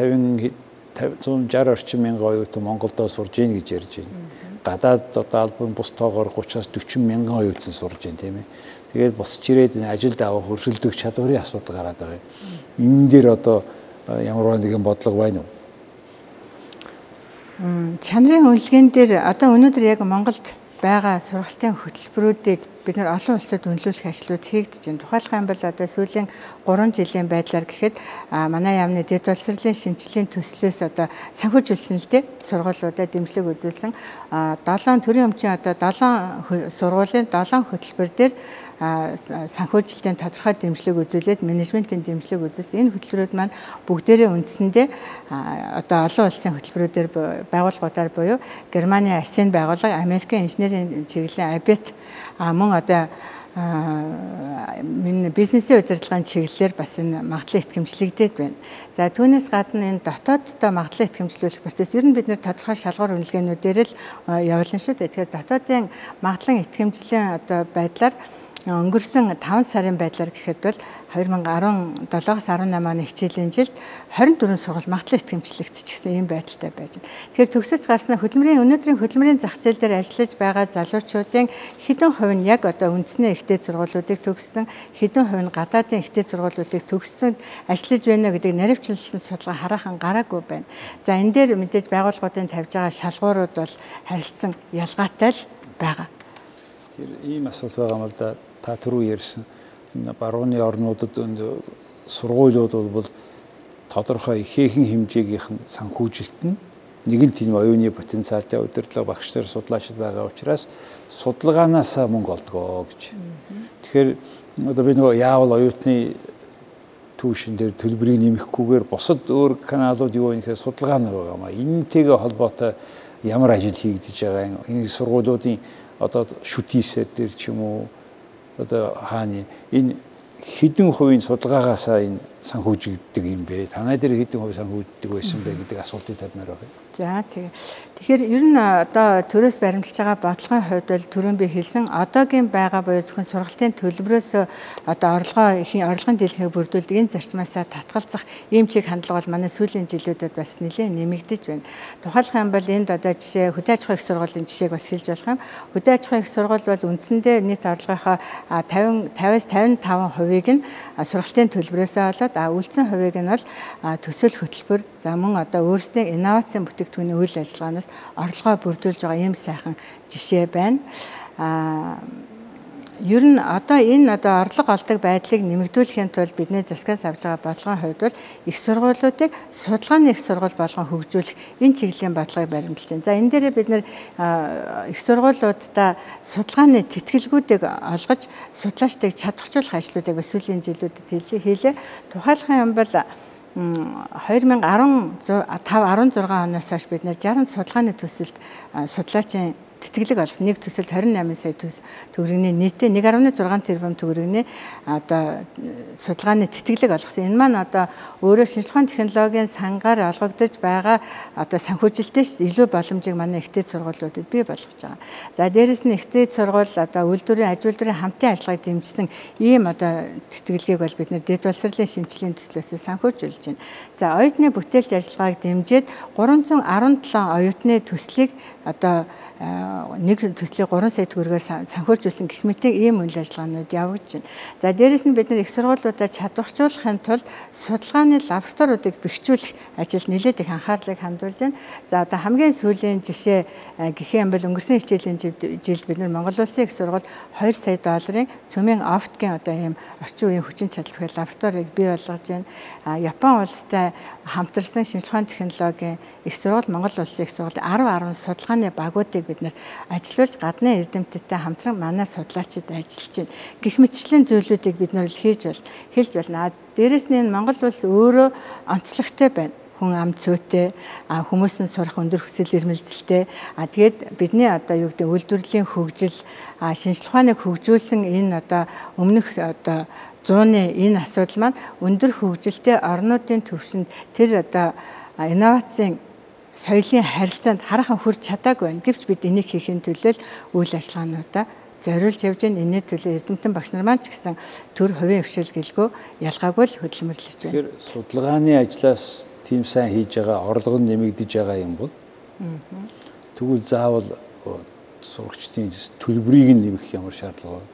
160 орчим мянган оюутан Монголдо сурж ийн гэж ярьж байна. Гадаад одоо албан бус тоогоор 30-аас 40 мянган оюутан сурж байна тийм ээ. Тэгээд босч ирээд ажилд авах өршөлдөх чадварын асуудал гараад байгаа юм. Энэ дээр одоо ямар нэгэн бодлого байна уу? Чанарын үнэлгээнд дээр одоо өнөөдөр яг Монголд байгаа сургалтын хөтөлбөрүүдийг бид нар олон улсад үнэлүүлэх ажлууд хийгдэж байна. Тухайлх юм бол одоо сүүлийн 3 жилийн байдлаар гэхэд манай яамны дэд боловсролын шинжилгээний төслөөс одоо санхүүжүүлсэн л дээ сургуулиудад дэмжлэг үзүүлсэн 7 төрийн өмчийн одоо 7 сургуулийн 7 хөтөлбөр дээр санхүүжилтийн тодорхой дэмжлэг үзүүлээд менежментийн дэмжлэг үзүүлсэн. Энэ хөтөлбөрүүд маань бүгдээрээ үндсэндээ одоо олон улсын хөтөлбөрүүдээр байгууллагуудаар буюу Германы АСЕАН байгууллага, Америкийн инженерийн чиглэлийн ABET мөн одоо бизнесийн удирдлагын чиглэлээр бас энэ магадлал итгэмжлэгдээд байна. За түүнээс гадна энэ дотооддоо магадлал итгэмжлүүлэх процесс ер нь бид нэр тодорхой шалгуур үнэлгээнүүдээр л явуулна шүү дээ. Тэгэхээр дотоодын магадлалын итгэмжлийн одоо байдлаар өнгөрсөн 5 сарын байдлаар гэхэд бол 2017-аас 18 оны хичээлийн жилд 24 сургууль магадлал итгэмжлэгдчихсэн ийм байдалтай байж байна. Тэгэхээр төгсөж гарсан өнөөдрийн хөдөлмөрийн зах зээл дээр ажиллаж байгаа залуучуудын хэдэн хувь нь яг одоо үндэсний ихтэй сургуулиудыг төгссөн, хэдэн хувь нь гадаадын ихтэй сургуулиудыг төгссөн ажиллаж байна гэдэг наривчлсан судалгаа хараахан гараагүй байна. За энэ дээр мэдээж байгууллагуудын тавьж байгаа шалгуурууд бол харилцан ялгаатай л байгаа. Тэр ийм асуулт байгаа юм л да. Та түрүү ярьсан энэ барууны орнуудад сургуулиуд бол тодорхой ихээхэн хэмжээгийнх нь санхүүжилт нь нэгэн тийм оюуны потенциалтай удирдлага багш нар судлаачид байгаа учраас судалгаанаасаа мөнгө олдгоо гэж. Тэгэхээр одоо би нөгөө яавал оюутны түүшин дээр төлбөрийг нэмэхгүйгээр бусад өөр каналууд юу вэ гэхээр судалгаа нэг байгаа юм. Энэтэйгээ холбоотой ямар ажил хийгдэж байгаа юм. Энэ сургуулиудын одоо шүтээсээр дээр ч юм уу одоо хааны энэ хэдэн хувийн судалгаагаасаа энэ санхүүжигддэг юм бэ? Танай дээр хэдэн хувь санхүүждэг байсан бэ гэдэг асуултыг тавьмаар байна. За тэгэхээр ер нь одоо төрөөс баримталж байгаа бодлогын хувьд бол түрүүн би хэлсэн одоогийн байгаа буюу зөвхөн сургалтын төлбөрөөс одоо орлогын дэлхийг бүрдүүлдэг энэ зарчмаасаа татгалзах ийм чиг хандлага бол манай сүүлийн жилүүдэд бас нэлээд нэмэгдэж байна. Тухайлх юм бол энд одоо жишээ хөдөө аж ахуйн их сургуулийн жишээг бас хэлж болох юм. Хөдөө аж ахуйн их сургууль бол үндсэндээ нийт орлогынхоо 50-аас 55%-ийг нь сургалтын төлбөрөөсөө олоод үлдсэн хувийг нь бол төсөл хөтөлбөр за мөн одоо өөрсдийн инновацийн бүтээгдэхүүний үйл ажиллагаанаас орлогоо бүрдүүлж байгаа ийм сайхан жишээ байна. ер нь одоо энэ орлого олдог байдлыг нэмэгдүүлэхийн тулд бидний засгаас авж байгаа бодлогын хувьд бол их сургуулиудыг судалгааны их сургууль болгон хөгжүүлэх энэ чиглэлийн бодлогыг баримталж байна. За энэ дээрээ бид нэр их сургуулиудаа судалгааны тэтгэлгүүдийг олгож судлаачдыг чадварчуулах ажлуудыг сүүлийн жилүүдэд хийлээ. Тухайлбал юм бол 2015-16 оноос хойш бид нэр 60 судалгааны төсөлд судлаачийн тэтгэлэг олсон. Нэг төсөлд 28 сая төгрөгийн нийтээ 1.6 тэрбум төгрөгийн судалгааны тэтгэлэг олгосон. Энэ маань өөрөө шинжилгээ ухааны технологийн сангаар олгогдож байгаа санхүүжилтээс илүү боломжийг манай ихтэй сургуулиудад бий болгож байгаа. За дээрэс нь ихтэй сургууль үйлдвэрийн ажил үйлдвэрийн хамтын ажиллагааг дэмжсэн ийм тэтгэлгийг бол бид нэр дэд боловсролын шинжилгээний төслөөс санхүүжүүлж байна. За оюутны бүтээлч ажиллагааг дэмжиж 317 оюутны төслийг нэг төслийг 3 сая төгрөгөөр санхүүжүүлсэн гэх мэт ийм үйл ажиллагаанууд явагдаж байна. За дээрэс нь бид нар их сургуулиудаа чадварчуулахын тулд судалгааны лабораториудыг бэхжүүлэх ажилд нэлээд их анхаарлыг хандуулж байна. За хамгийн сүүлийн жишээ гэх юм бол өнгөрсөн хичээлийн жилд бид нар Монгол Улсын их сургууль 2 сая долларын цөмийн оптикийн ийм орчин үеийн хүчин чадал бүхэл лабораторийг бий болгож байна. Япон улстай хамтарсан шинжилгээ ухааны технологийн их сургууль Монгол Улсын их сургууль 10 судалгааны багуудыг бид нар ажиллуулж гадны эрдэмтдтэй хамтран манай судлаачид ажиллаж байна. Гэх мэтчлийн зүйлүүдийг бид нар хэлж байна. Дээрээс нь Монгол улс өөрөө онцлогтой байна. Хүн ам цөөтэй, хүмүүс нь сурах өндөр хүсэл эрмэлзэлтэй. Тэгээд бидний үйлдвэрлэлийн хөгжил, шинжилгээ ухааныг хөгжүүлсэн энэ өмнөх зууны энэ асуудал маань өндөр хөгжилтэй орнуудын төвшөнд тэр инновацийн соёлын харилцаанд хараахан хүрч чадаагүй байна. Гэвч бид энийг хийхин төлөө үйл ажиллагаануудаа зориулж явж байна. Энэний төлөө эрдэмтэн багш нар маань ч гэсэн төр хувийн хвшил гэлгүй ялгаагүй л хөдөлмөрлөж байна. Тэгэхээр судалгааны ажлаас тийм сайн хийж байгаа, орлого нь нэмэгдэж байгаа юм бол тэгвэл заавал сурагчдын төлбөрийг нэмэх ямар шаардлага байна?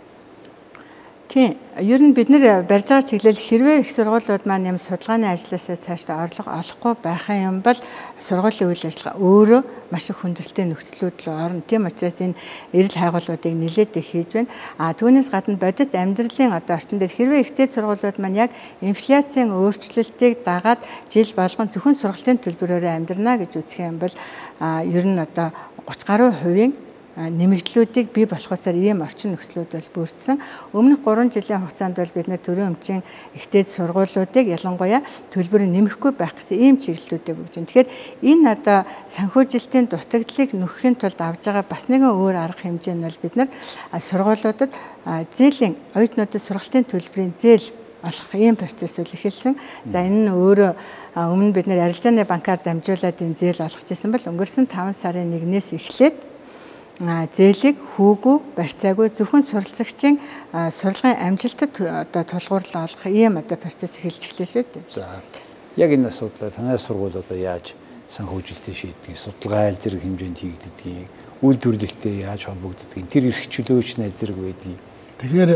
Тийм. Ер нь бид нэр барьж байгаа чиглэл хэрвээ их сургуулиуд маань юм судалгааны ажлаасаа цаашдаа орлого олохгүй байхын юм бол сургуулийн үйл ажиллагаа өөрөө маш их хүндрэлтэй нөхцлүүд рүү орно. Тийм учраас энэ эрэл хайгуулуудыг нэлээд их хийж байна. Түүнээс гадна бодит амьдралын орчин дээр хэрвээ ихтэй сургуулиуд маань яг инфляцийн өөрчлөлтийг дагаад жил болгон зөвхөн сургалтын төлбөрөөр амьдрна гэж үзэх юм бол ер нь 30 гаруй хувийн нэмэгдлүүдийг бий болохосоор ийм орчин нөхцлүүд бол бүрдсэн. Өмнөх 3 жилийн хугацаанд бол бид нэр төрийн өмчийн ихтэй сургуулиудыг ялангуяа төлбөр нэмэхгүй байх гэсэн ийм чиглэлүүдийг өгж байна. Тэгэхээр энэ санхүүжилтийн дутагдлыг нөхөхийн тулд авж байгаа бас нэгэн өөр арга хэмжээ нь бол бид нар сургуулиудад зээлийн оюутнуудад сургалтын төлбөрийн зээл олох ийм процессыг эхэлсэн. За энэ нь өөрөө өмнө бид нар арилжааны банкаар дамжуулаад энэ зээл олгож ирсэн бол өнгөрсөн 5 сарын 1-ээс эхлээд зээлийг хүүгүй барьцаагүй зөвхөн суралцагчийн сурлагын амжилтад тулгуурлал олох ийм процесс эхэлж эхлэв шүү дээ. За яг энэ асуудлаа танай сургууль яаж санхүүжилтээ шийддэг, судалгаа аль зэрэг хэмжээнд хийгддгийг, үйлдвэрлэлтэй яаж холбогддгийг, тэр эрх чөлөөч нь аль зэрэг байдгийг. Тэгэхээр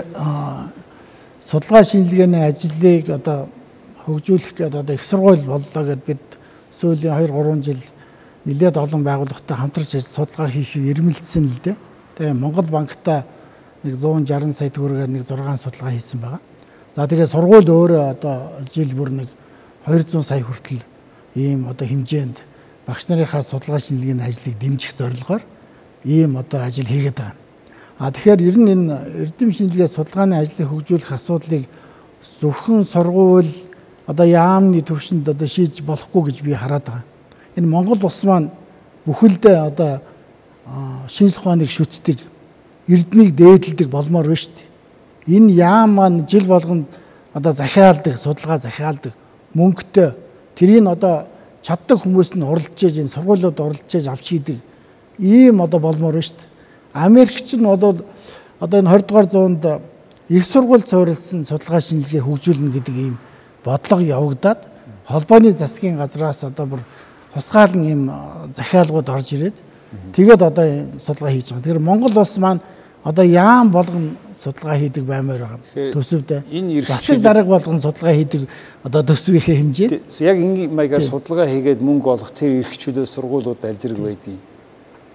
судалгаа шинжилгээний ажлыг хөгжүүлэх гэдэг их сургууль боллоо гэд бид сүүлийн 2-3 жил нэлээд олон байгууллагатай хамтарч судалгаа хийхийг эрмэлзсэн л дээ. Тэгээ Монгол банктай нэг 160 сая төгрөгөөр нэг 6 судалгаа хийсэн байгаа. За тэгээ сургууль өөрөө жил бүр нэг 200 сая хүртэл ийм хэмжээнд багш нарынхаа судалгаа шинжилгээний ажлыг дэмжих зорилгоор ийм ажил хийгээд байгаа. Тэгэхээр ер нь энэ эрдэм шинжилгээ судалгааны ажлыг хөгжүүлэх асуудлыг зөвхөн сургууль яамны төвшөнд шийдэж болохгүй гэж би хараад байгаа. Энэ Монгол улс маань бүхэлдээ шинжилгээ ухааныг шүтдэг, эрдмийг дээдэлдэг болмоор байна шүү дээ. Энэ яам маань жил болгонд захиалдаг, судалгаа захиалдаг, мөнгөтэй тэрийг чаддаг хүмүүс нь уралдаж энэ сургуулиуд уралдаж авч хийдэг ийм болмоор байна шүү дээ. Америкч нь энэ 20 дугаар зуунд их сургууль цуурилсан судалгаа шинжилгээ хөгжүүлнэ гэдэг ийм бодлого явагдаад холбооны засгийн газраас бүр тусгаал нь ийм захиалгууд орж ирээд тэгээд судалгаа хийж байгаа. Тэгэхээр Монгол улс маань яам болгон судалгаа хийдэг баймаар байгаа. Төсөвдөө засаг дарга болгон судалгаа хийдэг төсвийнхээ хэмжээ. Яг энэ маягаар судалгаа хийгээд мөнгө олох тэр эрх чөлөө сургуулиуд аль зэрэг байдгийг.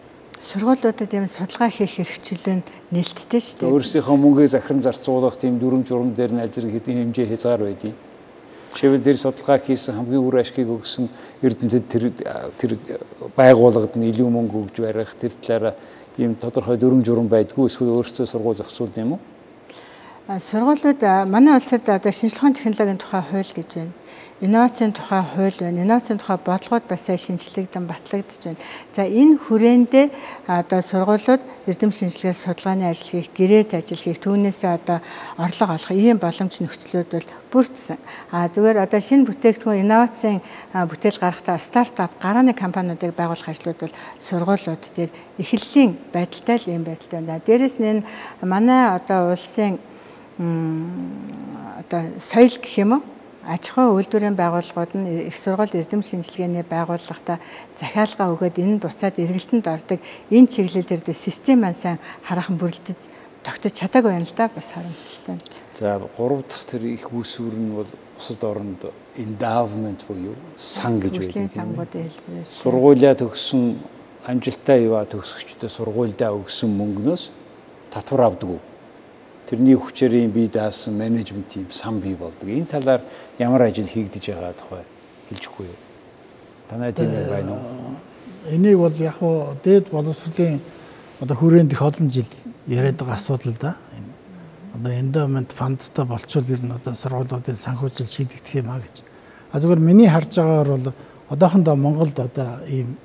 сургуулиудад ийм судалгаа хийх хэрэгчлэн нээлттэй шүү дээ. Өөрсдийнхөө мөнгөө захиран зарцуулах тийм дүрм журам дээр нь ажил хэдийн хэмжээ хязгаар байдгийг. Жишээлбэл дээр судалгаа хийсэн хамгийн үр ашгийг өгсөн эрдэмтэд тэр байгууллагад нь илүү мөнгө өгж барих тэр талаараа ийм тодорхой дүрм журам байдгүй эсвэл өөрсдөө сургууль зохицуулна юм уу? Сургуулиуд манай улсад одоо шинжилгээ технологийн тухай хууль гэж байна. Инновацийн тухай хууль байна. Инновацийн тухай бодлогод бас сайн шинжилэгдэн батлагдж байна. За энэ хүрээндээ одоо сургуулиуд эрдэм шинжилгээ судалгааны ажил хийх, гэрээт ажил хийх, түүнээсээ одоо орлого олох ийм боломж нөхцлүүд бол бүрдсэн. Зүгээр одоо шинэ бүтээгдэхүүн инновацийн бүтээл гаргахдаа стартап гарааны компаниудыг байгуулах ажлууд бол сургуулиуд дээр эхлэлийн байдалтай л ийм байдалтай байна. Дээрээс нь манай одоо улсын одоо соёл гэх юм уу? Аж ахуйн үйлдвэрийн байгууллагууд нь их сургууль эрдэм шинжилгээний байгууллагата захиалга өгөөд энэ буцаад эргэлтэнд ордог энэ чиглэлээр системаа сайн хараахан бүрдэж тогтож чадаагүй байна л да, бас харамсалтай. За 3 дахь тэр их үүсвэр нь бол бусад оронд endowment буюу сан гэж байдаг. Сангуудын хэлбэрээр сургуулиа төгссөн амжилттай яваа төгсөгчдөө сургуульдаа өгсөн мөнгнөөс татвар авдаг. Тэрний хүчээр бие даасан менежмент тим сан бий болдог. Энэ талаар ямар ажил хийгдэж байгаа тухай хэлж өгөө юу? Танай тийм байна уу? Энийг бол яг хуу дээд боловсролын одоо хүрээнд их олон жил яриад байгаа асуудал да. Одоо endowment fund-тай болчвол ер нь одоо сургуулиудын санхүүжил шийдэгдэх юм а гэж. Зүгээр миний харж байгаагаар бол одоохондоо Монголд одоо ийм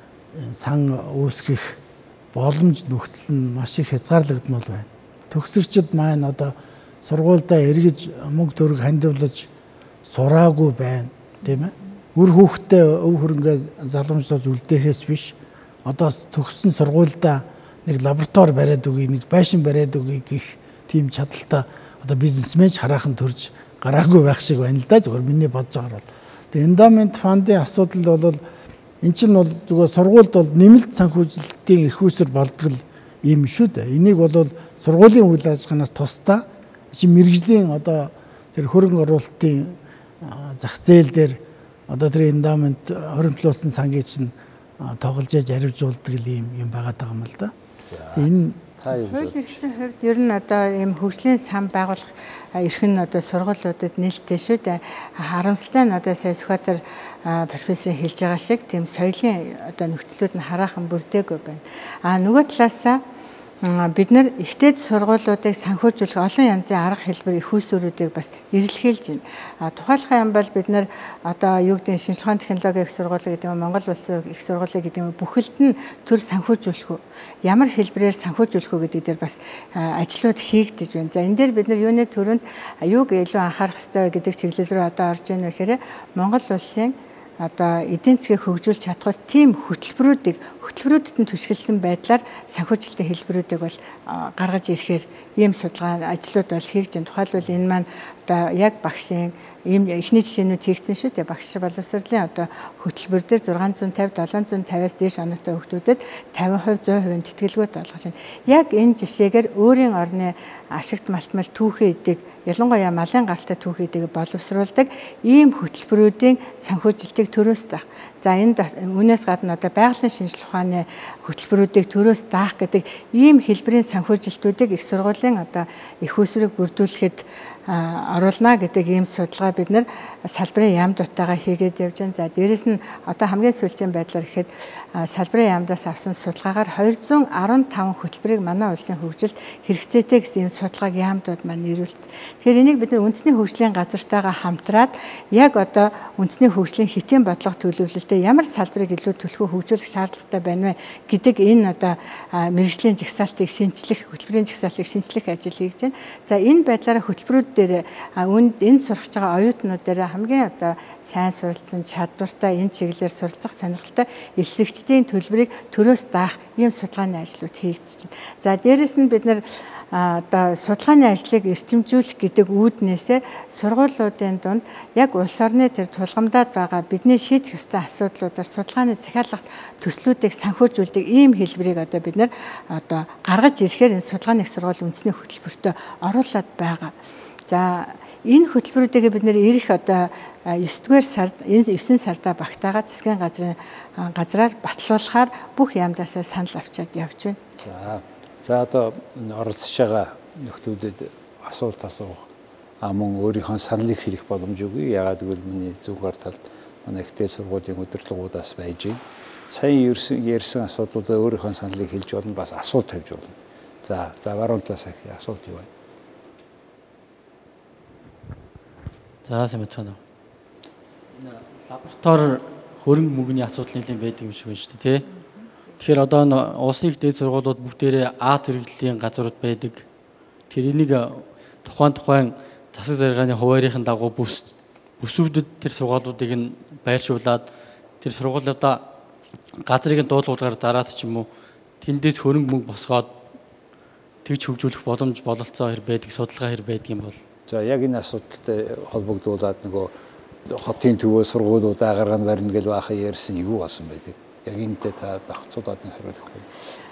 сан үүсгэх боломж нөхцөл нь маш их хязгаарлагдмал байна. Төгсөгчд маань одоо сургуульдаа эргэж мөнгө төгрөг хандивлаж сураагүй байна, тийм ээ. Үр хүүхдээ өв хөрөнгөө заламжлуулж үлдээхээс биш одоо төгссөн сургуульдаа нэг лаборатори бариад өгье, нэг байшин бариад өгье гэх тийм чадaltaа одоо бизнесмен хараахан төрж гараагүй байх шиг байна л да. Зөвхөн миний бодож байгаагаар бол. Тэгээ endowment fund-ын асуудал бол эн чинь бол зөвхөн сургуульд бол нэмэлт санхүүжилтийн их үүсвэр болдог юм шүү дээ. Энийг бол сургуулийн үйл ажиллагаанаас тусдаа мэрэгжлийн одоо тэр хөрөнгө оруулалтын зах зээл дээр одоо тэр endowment хоригдлуулсан сангийн чинь тоглож яж хариуцуулдаг юм байгаад байгаа юм л да. Энэ хууль эрхлэлийн хувьд ер нь одоо ийм хөгжлийн сан байгуулах эрх нь одоо сургуулиудад нээлттэй шүү дээ. Харамсалтай нь одоо сая Сүхбаатар профессор хэлж байгаа шиг тийм соёлын одоо нөхцлүүд нь хараахан бүрдээгүй байна. Нөгөө талаасаа бид нар ихтэй сургуулиудыг санхүүжүүлэх олон янзын арга хэлбэр их үүсвэрүүдийг бас эрэлхийлж байна. Тухайлбал юм бол бид нар одоо юу гэдэг шинжилгээний технологийн их сургууль гэдэг нь Монгол улсын их сургууль гэдэг нь бүхэлд нь төр санхүүжүүлэх үү, ямар хэлбэрээр санхүүжүүлэх үү гэдэг дээр бас ажлууд хийгдэж байна. За энэ дээр бид нар юуны төрөнд юуг илүү анхаарах ёстой гэдэг чиглэл рүү одоо орж ийн вэ гэхээр Монгол улсын одоо эдийн засгийг хөгжүүлж чадхаас тийм хөтөлбөрүүдэд нь түшгэлсэн байдлаар санхүүжилтийн хэлбэрүүдийг бол гаргаж ирэхээр ийм судалгаа ажлууд бол хийж байна. Тухайлбал энэ маань одоо яг багшийн ийм эхний жишээнүүд хийгдсэн шүү дээ. Багш боловсролын одоо хөтөлбөр дээр 650 750-аас дээш оноотой хүүхдүүдэд 50% 100% тэтгэлгүүд олгож байна. Яг энэ жишээгээр өөрийн орны ашигт малтмал түүхий эдэг, ялангуяа малын гаралтай түүхий эдэг боловсруулдаг ийм хөтөлбөрүүдийн санхүүжилтийг төрөөс даах. За энэ үнээс гадна одоо байгалийн шинжилгээ ухааны хөтөлбөрүүдийг төрөөс даах гэдэг ийм хэлбэрийн санхүүжилтүүдийг их сургуулийн одоо их үүсвэрийг бүрдүүлэхэд оруулна гэдэг ийм судалгаа бид нар салбарын яам дутаагаа хийгээд явж байна. За дээрэс нь одоо хамгийн сүүлийн байдлаар ихэд салбарын яамдаас авсан судалгаагаар 215 хөтөлбөрийг манай улсын хөгжилд хэрэгцээтэй гэсэн ийм судалгааг яамдууд маань нэрвэлсэн. Тэгэхээр энийг бид нар үндэсний хөгжлийн газартайгаа хамтраад яг одоо үндэсний хөгжлийн хэтийн бодлого төлөвлөлтөд ямар салбарыг илүү төлхөө хөгжүүлэх шаардлагатай байна вэ гэдэг энэ одоо мэргэжлийн жагсаалтыг шинжлэх, хөтөлбөрийн жагсаалтыг шинжлэх ажил хийж байна. За энэ байдлаараа хөтөлбөрүүд дээр энд сурах байгаа оюутнууд дээр хамгийн одоо сайн суралцсан чадвартай энэ чиглэлээр суралцах сонирхолтой элсэгчдийн төлбөрийг төрөөс даах ийм судалгааны ажлууд хийгдэж байна. За дээрэс нь бид нар одоо судалгааны ажлыг эрчимжүүлэх гэдэг үүднээсээ сургуулиудын дунд яг улс орны тэр тулгамдаад байгаа бидний шийдэх ёстой асуудлуудаар судалгааны захиалгах төслүүдийг санхүүжүүлдэг ийм хэлбэрийг одоо бид нар одоо гаргаж ирэхээр энэ судалгааны их сургууль үндэсний хөтөлбөртөө оруулаад байгаа. За энэ хөтөлбөрүүдийг бид нэр ирэх одоо 9-р сард энэ 9 сарда багтаагаад засгийн газраар батлуулахаар бүх яамдаасаа санал авчаад явж байна. За одоо оролцож байгаа нөхдүүдэд асуулт асуух мөн өөрийнхөө саналыг хэлэх боломж өгье. Яагаад гэвэл миний зүгээр талд манай ихтэй сургуулийн удирдлагуудаас байж байна. Сайн ярьсан асуудлуудаа өөрийнхөө саналыг хэлж болно, бас асуулт тавьж болно. За баруун талаас асуулт юу байна? За сайн байна. Энэ лаборатори хөрөнгө мөнгөний асуудал нэлийн байдаг юм шиг байна шүү дээ, тий. Тэгэхээр одоо улсын их дээд сургуулиуд бүгдээрээ А зэрэглэлийн газрууд байдаг. Тэр энийг тухайн засаг заргааны хуваарийн дагуу бүсүүдэд тэр сургуулиудыг нь байршуулад тэр сургуулиудаа газрыг нь дуулуургаар дараад ч юм уу тэндээс хөрөнгө мөнгө босгоод тэгж хөгжүүлэх боломж бололцоо хэр байдаг, судалгаа хэр байдаг юм бол. За яг энэ асуудалтай холбогдуулаад нөгөө хотын төвөө сургуулиуд агарган барина гэж баахан ярьсан юу болсон байдаг? Яг энэтэй та давхцуулаад нэг хариулах уу?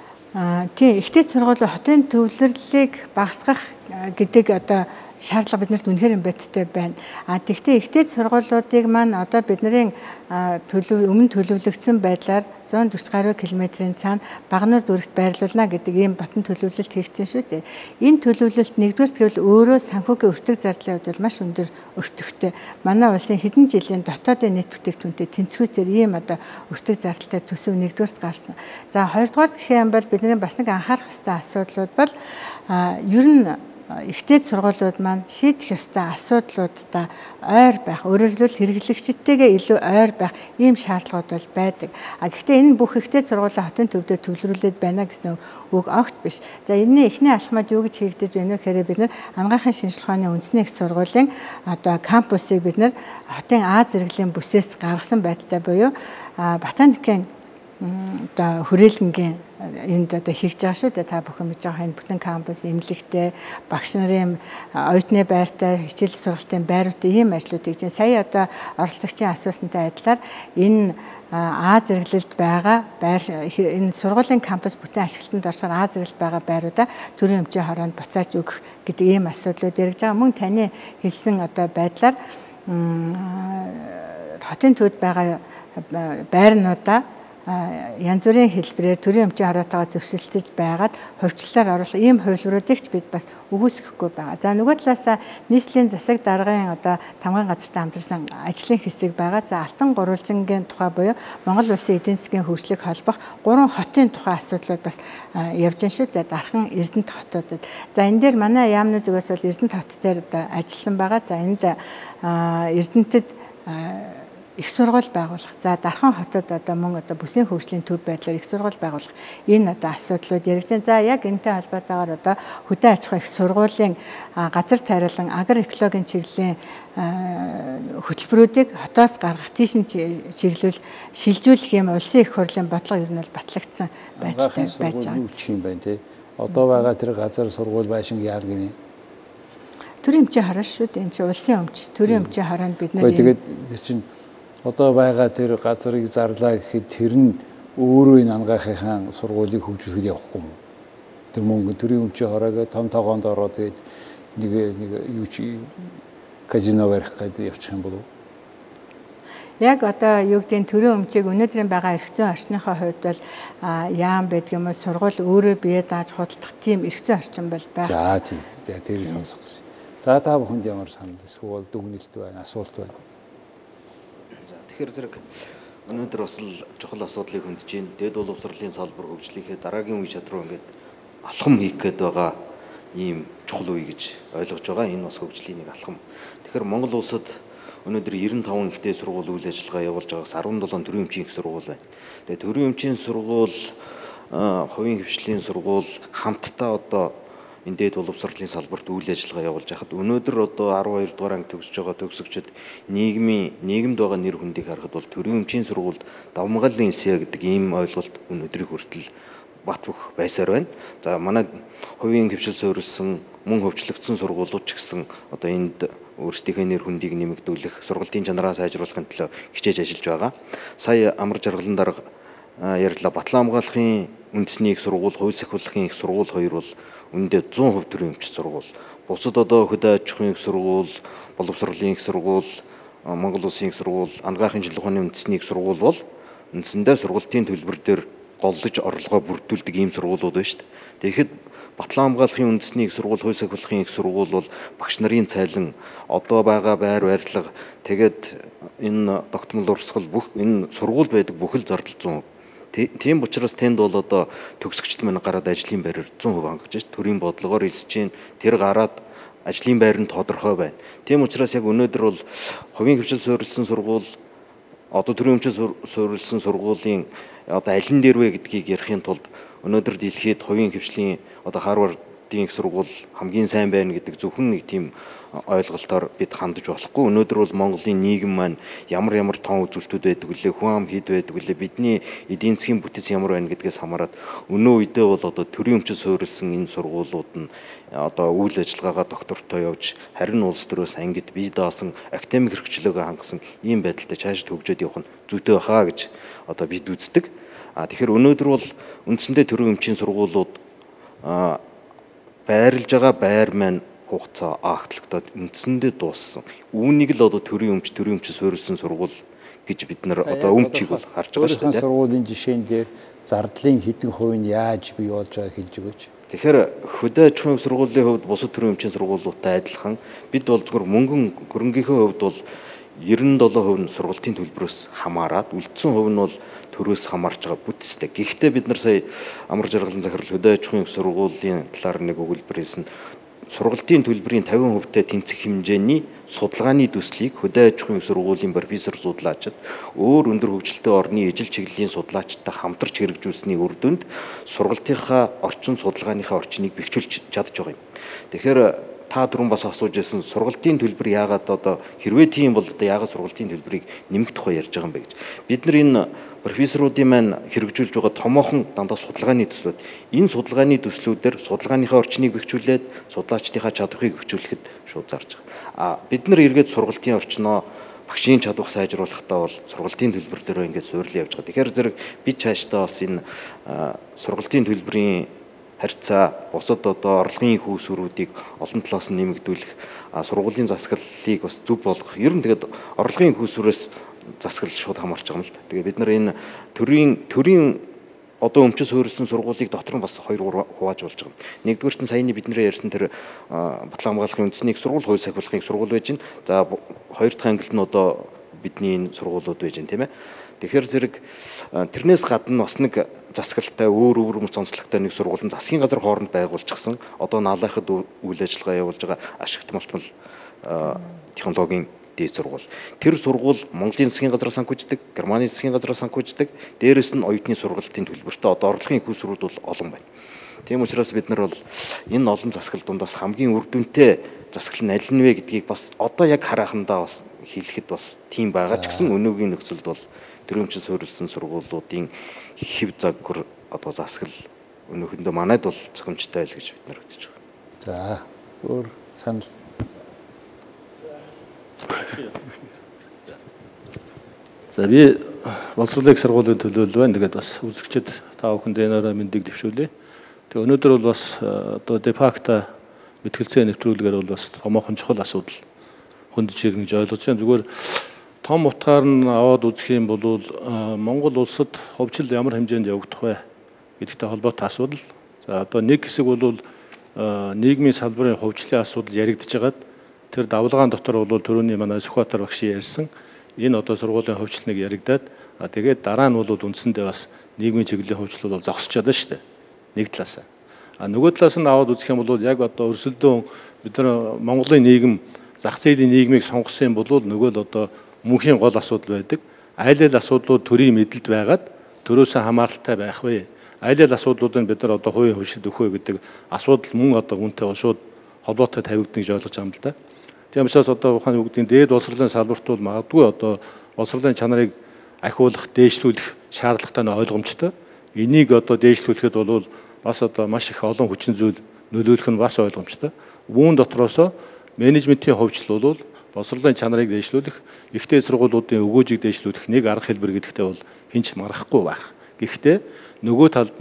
Тийм, ихтэй сургуулийн хотын төвлөрлөлийг багасгах гэдэг одоо шаардлага биднэрт үнэхээр байттай байна. Тэгвэл ихтэй сургуулиудыг маань одоо бидний өмнө төлөвлөгдсөн байдлаар 140 гаруй километрийн цаана багнуур дүрэгт байрлуулна гэдэг ийм батан төлөвлөлт хийгдсэн шүү дээ. Энэ төлөвлөлт нэгдүгээр гэвэл өөрөө санхүүгийн өртөг зардлын хувьд маш өндөр өртөгтэй. Манай улсын хэдэн жилийн дотоодын нийт бүтээгдэхүүнтэй тэнцвүүцээр ийм одоо өртөг зардалтай төсөв нэгдүгээрт гарсан. За хоёрдугаар гэх юм бол бидний бас нэг анхаарах ёстой асуудлууд бол ер нь ихтэй сургуулиуд маань шийдэх ёстой асуудлуудаа ойр байх, өөрөөр хэлбэл хэрэглэгчтэйгээ илүү ойр байх ийм шаардлагууд бол байдаг. Гэхдээ энэ бүх ихтэй сургуулийн хотын төвдөө төвлөрүүлээд байна гэсэн үг огт биш. За энэний эхний алхмад юу гэж хийгдэж байна вэ гэхээр бид нар анагаахын шинжилгээ ухааны үндэсний их сургуулийн одоо кампусыг бид нар хотын А зэрэглэлийн бүсээс гаргасан байдалтай буюу ботаникийн одоо хүрээлэнгийн энд одоо хийж байгаа шүү дээ. Та бүхэн мэдж байгаа энэ бүтэн кампус эмнэлэгтэй, багш нарын оюутны байртай, хичээл сургалтын байруудтай ийм ажлуудыг чинь сая одоо оролцогчийн асуусантай адилаар энэ А зэрэглэлд байгаа энэ сургуулийн кампус бүтэн ашиглалтанд орсоор А зэрэглэлд байгаа байруудаа төрийн өмчийн хороонд буцааж өгөх гэдэг ийм асуудлууд яригдж байгаа. Мөн таны хэлсэн одоо байдлаар хотын төвд байгаа байрнуудаа янз бүрийн хэлбэрээр төрийн өмчийн хороотойгоо зөвшөөрлөж байгаад хувьчлалаар оруулах ийм хувилбаруудыг ч бид бас өгөөсгөхгүй байгаа. За нөгөө талаасаа нийслэлийн засаг даргын одоо тамгын газартай хамтарсан ажлын хэсэг байгаа. За Алтан гурвалжингийн тухай буюу Монгол улсын эдийн засгийн хөгжлийг холбох 3 хотын тухай асуудлууд бас явж байна шүү дээ. Дархан Эрдэнэт хотуудад. За энэ дээр манай яамны зүгээс бол Эрдэнэт хот дээр одоо ажилласан байгаа. За энд Эрдэнэтэд их сургууль байгуулах. За Дархан хотод одоо мөн одоо бүсийн хөгжлийн төв байдлаар их сургууль байгуулах. Энэ одоо асуудлууд яригдж байна. За яг энэтэй холбоотойгоор одоо хөдөө аж ахуй их сургуулийн газар тариалан агроэкологийн чиглэлийн хөтөлбөрүүдийг хотоос гаргах тийш чиглэл шилжүүлэх юм улсын их хурлын бодлого ер нь бол батлагдсан байдалтай байж байгаа. Юу гэх юм байна те? Одоо байгаа тэр газар сургууль байшинг яа гэнэ? Төрийн өмчийн хороо шүү дээ. Энд чинь улсын өмч. Төрийн өмчийн хороонд бид нэр тэгээд чинь одоо байгаа тэр газрыг зарлаа гэхэд тэр нь өөрөө энэ ангаахынхаа сургуулийг хөгжүүлэхэд явахгүй юм. Тэр мөнгө төрийн өмчийн хороогээ том тоогоонд ороод тэгээд нэг юу чи казино барих гэдэг явчих юм болов уу? Яг одоо юу гэдэг төрийн өмчийг өнөөдрийн байгаа эрх зүйн орчныхоо хувьд бол яам байдаг юм уу сургууль өөрөө бие дааж худалдах тийм эрх зүйн орчин бол байна. За тийм. Тэр сонсох гэсэн. За та бүхэнд ямар санал эсвэл дүгнэлт байна, асуулт байна? Тэгэхээр зэрэг өнөөдөр бас л чухал асуудлыг хөндөж байна. Дээд боловсролын салбар хөгжлийнхээ дараагийн үе чадруу ингээд алхам хийх гээд байгаа ийм чухал үе гэж ойлгож байгаа. Энэ бас хөгжлийн нэг алхам. Тэгэхээр Монгол улсад өнөөдөр 95 ихтэй сургууль үйл ажиллагаа явуулж байгаагаас 17 төрийн өмчийн их сургууль байна. Тэгээ төрийн өмчийн сургууль, хувийн хвшлийн сургууль хамтдаа одоо энэ дээд боловсролын салбарт үйл ажиллагаа явуулж байхад өнөөдөр одоо 12 дугаар анги төгсөж байгаа төгсөгчд нийгэмд байгаа нэр хүндийг харахад бол төрийн өмчийн сургуульд давмгаалын элсэ гэдэг ийм ойлголт өнөөдрийг хүртэл бат бөх байсаар байна. За манай хувийн хвшил суурилсан мөн хөгжлөгдсөн сургуулиуд ч гэсэн одоо энд өөрсдийнхөө нэр хүндийг нэмэгдүүлэх, сургалтын чанараа сайжруулахын төлөө хичээж ажиллаж байгаа. Сая амар жаргалан дарга ярьлаа. Батлан хамгаалахын үндэсний их сургууль, хувь сахиулахын их сургууль хоёр бол үндэ 100% төрийн өмчит сургууль. Бусад одоо хөдөө аж ахуйн их сургууль, боловсролын их сургууль, Монгол Улсын их сургууль, анагаахын шинжилгээ ухааны үндэсний их сургууль бол үндсэндээ сургалтын төлбөр дээр голлож орлогоо бүрдүүлдэг ийм сургуулиуд байна шүү дээ. Тэгэхэд Батлан хамгаалахын үндэсний их сургууль, хууль сахилгын их сургууль бол багш нарын цайлан одоо байгаа байр барилга тэгээд энэ тогтмол урсгал бүх энэ сургууль байдаг бүхэл зардал 100%. Тийм учраас тэнд бол одоо төгсөгчд мань гараад ажлын байраар 100% хангаж ш төрийн бодлогоор хэлсэж чинь тэр гараад ажлын байр нь тодорхой байна. Тийм учраас яг өнөөдөр бол хувийн хвшил суурилсан сургууль одоо төрийн өмчөд суурилсан сургуулийн одоо аль нь дээр вэ гэдгийг ярихын тулд өнөөдөр дэлхийд хувийн хвшлийн одоо Харвардын их сургууль хамгийн сайн байна гэдэг зөвхөн нэг тийм ойлголтоор бид хандаж болохгүй. Өнөөдөр бол Монголын нийгэм маань ямар тоон үзүүлэлтүүд байдаг вүлээ, хүн ам хэд байдаг вүлээ, бидний эдийн засгийн бүтэц ямар байна гэдгээс хамаарат өнөө үедээ бол одоо төрийн өмчөд суурилсан энэ сургуулиуд нь одоо үйл ажиллагаагаа доктортой явж харин улс төрөөс ангид бие даасан академик хэрэгчлөөгөө хангасан ийм байдалтай цааш хөгжөөд явах нь зүйтэй байхаа гэж одоо бид үздэг. Тэгэхээр өнөөдөр бол үндсэндээ төрийн өмчийн сургуулиуд байрлаж байгаа байр маань хугацаа агтлагдаад үндсэндээ дууссан. Үүнийг л одоо төрийн өмч суурилсан сургууль гэж бид нар одоо өмчийг бол харж байгаа шүү дээ. Сургуулийн жишээн дээр зардлын хэдэн хувийг яаж бий болж байгааг хэлж өгөөч. Тэгэхээр хөдөө аж ахуйн сургуулийн хувьд бусад төрийн өмчийн сургуулиудтай адилхан бид бол зөвхөн мөнгөн хөрөнгөний хувьд бол 97% нь сургалтын төлбөрөөс хамаарат үлдсэн хувь нь бол төрөөс хамаарч байгаа бүтцтэй. Гэхдээ бид нар сая амар жаргалан захирал хөдөө аж ахуйн сургуулийн талаар нэг өгүүлбэр хэлсэн. Сургалтын төлбөрийн 50%-тай тэнцэх хэмжээний судалгааны төслийг хөдөө аж ахуйн сургуулийн профессор судлаачид өөр өндөр хөгжилтэй орны ижил чиглэлийн судлаачдтай хамтарч хэрэгжүүлсэний үр дүнд сургалтынхаа орчин судалгааныхаа орчныг бэхжүүлж чадж байгаа юм. Тэгэхээр та түрүүн бас асууж байсан сургалтын төлбөр яагаад одоо хэрвээ тийм бол одоо яагаад сургалтын төлбөрийг нэмэх тухай ярьж байгаа юм бэ гэж. Бид нар энэ профессоруудын маань хэрэгжүүлж байгаа томоохон дандаа судалгааны төслүүд энэ судалгааны төслүүдээр судалгааныхаа орчныг бэхжүүлээд судлаачдынхаа чадварыг бэхжүүлэхэд шууд зарж байгаа. Бид нар эргээд сургалтын орчноо багшийн чадвар сайжруулахдаа бол сургалтын төлбөр дээр ингээд суурилан явж байгаа. Тэгэхээр зэрэг бид цаашдаа бас энэ сургалтын төлбөрийн харьцаа бусад одоо орлогын их үүсвэрүүдийг олон талаас нь нэмэгдүүлэх сургуулийн засаглалыг бас зөв болгох. Ер нь тэгээд орлогын их үүсвэрээс засаглал шууд хамаарч байгаа юм л да. Тэгээ бид нар энэ төрийн одоо өмчөд суурилсан сургуулийг дотор нь бас 2-3 хувааж болж байгаа. Нэгдүгээрт нь саяны бидний ярьсан тэр Батлан хамгаалахын үндэсний их сургууль, хууль сахилгын их сургууль байж гин. За хоёр дахь ангилд нь одоо бидний энэ сургуулиуд байж гин тийм ээ. Тэгэхээр зэрэг тэрнээс гадна бас нэг засаглалтай өөр мөц онцлогтой нэг сургууль нь засгийн газар хооронд байгуулчихсан. Одоо наалайхад үйл ажиллагаа явуулж байгаа ашигт малтмал технологийн дээд сургууль. Тэр сургууль Монголын засгийн газраас санхүүждэг, Германы засгийн газраас санхүүждэг. Дээрээс нь оюутны сургалтын төлбөртэй одоо орлогын их үүсвэрүүд бол олон байна. Тийм учраас бид нар бол энэ олон засаглал дундаас хамгийн үр дүнтэй засаглал нь аль нь вэ гэдгийг бас одоо яг харахандаа бас хэлэхэд бас тийм байгаа ч гэсэн өнөөгийн нөхцөлд бол төрийн өмчөд суурилсан сургуулиудын хэв загвар одоо засаглал өнөөхдөө манайд бол зохимжтой байл гэж бид нар үзэж байгаа. За өөр санал. За би боловсролын их сургуулийн төлөөлөл байна. Тэгээд бас үзэгчид та бүхэнд энээрээ мэндийг дэвшүүлье. Тэгээ өнөөдөр бол бас одоо дефакто мэтгэлцээ нэвтрүүлгээр бол бас томоохон чухал асуудал хөндөж ирнэ гэж ойлгож байна. Зүгээр том утгаар нь аваад үзэх юм бол Монгол улсад ховжил ямар хэмжээнд явагдах вэ гэдэгтэй холбоотой асуудал. За одоо нэг хэсэг бол нийгмийн салбарын ховжлын асуудал яригдж байгаад тэр давлгаан дотор бол түрүүний манай Сүхбаатар багш ярьсан энэ одоо сургуулийн ховжлыг яригдаад тэгээд дараа нь бол үндсэндээ бас нийгмийн чиглэлийн ховжлууд бол зогсож чадсан шүү дээ. Нэг талаас. Нөгөө талаас нь аваад үзэх юм бол яг одоо өрсөлдөөн бид нар Монголын нийгэм зах зээлийн нийгмийг сонгосон юм бол нөгөө л одоо мөнхийн гол асуудал байдаг. Айл ал асуудлууд төрийн мэдлэлд байгаад төрөөсөө хамааралтай байх вэ? Айл ал асуудлуудыг бид нар одоо хувийн хөвшилд өгөх вэ гэдэг асуудал мөн одоо үнтэй шууд холбоотой тавигдана гэж ойлгож байгаа юм л да. Тийм учраас одоо ухааны үгдийн дээд боловсролын салбарт бол магадгүй одоо боловсролын чанарыг ахиулах, дээшлүүлэх шаардлагатай нь ойлгомжтой. Энийг одоо дээшлүүлэхэд бол бас одоо маш их олон хүчин зүйл нөлөөлөх нь бас ойлгомжтой. Үүн дотроосоо менежментийн хөгжил бол боловсролын чанарыг дээшлүүлэх, ихтэй сургуулиудын өгөөжийг дээшлүүлэх нэг арга хэлбэр гэдэгтээ бол хинч маргахгүй байх. Гэхдээ нөгөө талд нь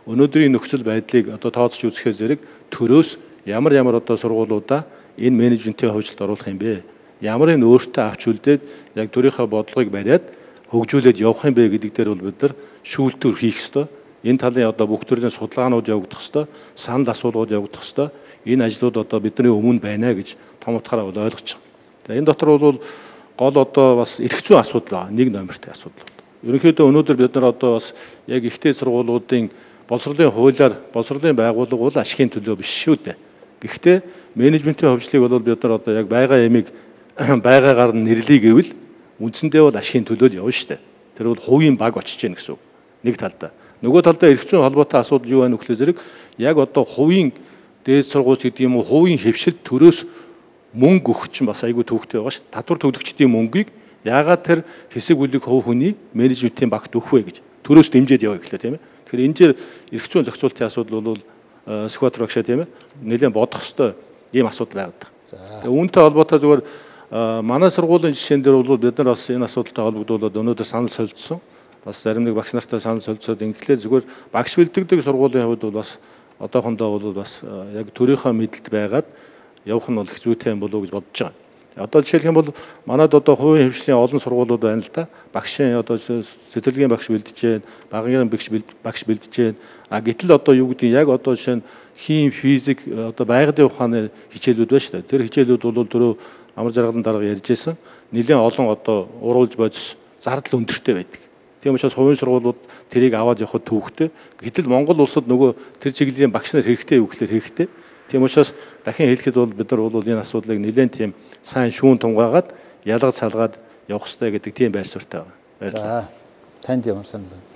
өнөөдрийн нөхцөл байдлыг одоо тооцож үзэхээр зэрэг төрөөс ямар одоо сургуулиудаа энэ менежментийн хөгжилд оруулах юм бэ? Ямар энэ өөртөө авч үлдээд яг төрийнхөө бодлогыг бариад хөгжүүлээд явах юм бэ гэдэг дээр бол бид нар шүүлтүр хийх ёстой. Энэ талын одоо бүх төрлийн судалгаанууд явагдах ёстой, санал асуулгууд явагдах ёстой. Энэ ажлууд одоо бидний өмнө байна гэж том утгаараа бол ойлгож байгаа. За энэ дотор бол гол одоо бас эрх зүйн асуудал байгаа. Нэг номертой асуудал. Ерөнхийдөө өнөөдөр бид нар одоо бас яг ихтэй сургуулиудын боловсролын хуулиар боловсролын байгууллага бол ашигын төлөө биш шүү дээ. Гэхдээ менежментийн хөгжлийг бол бид нар одоо яг байгаа ямиг байгаагаар нь нэрлэе гэвэл үндсэндээ бол ашигын төлөө явна шүү дээ. Тэр бол хувийн баг очиж гэнэ гэсэн үг. Нэг талдаа. Нөгөө талдаа эрх зүйн холбоотой асуудал юу байна вэ гэхээр зэрэг яг одоо хувийн дээд сургууль гэдэг юм уу хувийн хөвшилт төрөөс мөнгө өгөх чинь бас айгүй төвөгтэй байгаа шүү. Татвар төлөгчдийн мөнгийг яагаад тэр хэсэг бүлэг хувь хүний менежментийн багт өгөх вэ гэж төрөөс дэмжиж яваа гэхлээ тийм ээ. Тэгэхээр энэ дээр эрх зүйн зохицуулалтын асуудал бол Сүхбаатар багшаа тийм ээ нэлээд бодох ёстой ийм асуудал байгаад байна. Тэгээ үүнтэй холбоотой зүгээр манай сургуулийн жишээн дээр бол бид нар бас энэ асуудалтай холбогдуулаад өнөөдөр санал солилцсон. Бас зарим нэг багш нартай санал солилцоод ингээдлээ зүгээр багш бэлтгэдэг сургуулийн хувьд бол бас одоохондоо бол бас яг төрийнхөө мэдлэлд байгаад явах нь бол их зүйтэй юм болов уу гэж бодож байгаа. Одоо жишээлх юм бол манайд одоо хувийн хөвшлийн олон сургуулиуд байна л да. Багшийн одоо сэтгэлгээний багш бэлдэж байна, багийн багш бэлдэж байна. Гэтэл одоо юу гэдэг яг одоо жишээ нь хим, физик одоо байгалийн ухааны хичээлүүд байна шүү дээ. Тэр хичээлүүд бол түрүү амар жаргалан дарга ярьж байсан. Нэлээд олон одоо уруулж бодис зардал өндөртэй байдаг. Тийм учраас хувийн сургуулиуд тэрийг аваад явахд төвөгтэй. Гэтэл Монгол улсад нөгөө тэр чиглэлийн багш нар хэрэгтэй юу гэхээр хэрэгтэй. Тийм учраас дахин хэлэхэд бол бид нар бол энэ асуудлыг нэлээд тийм сайн шүүн тунгаагаад ялгаж салгаад явах хэрэгтэй гэдэг тийм байр суурьтай байна. Баярлалаа. Танд ямар санал байна?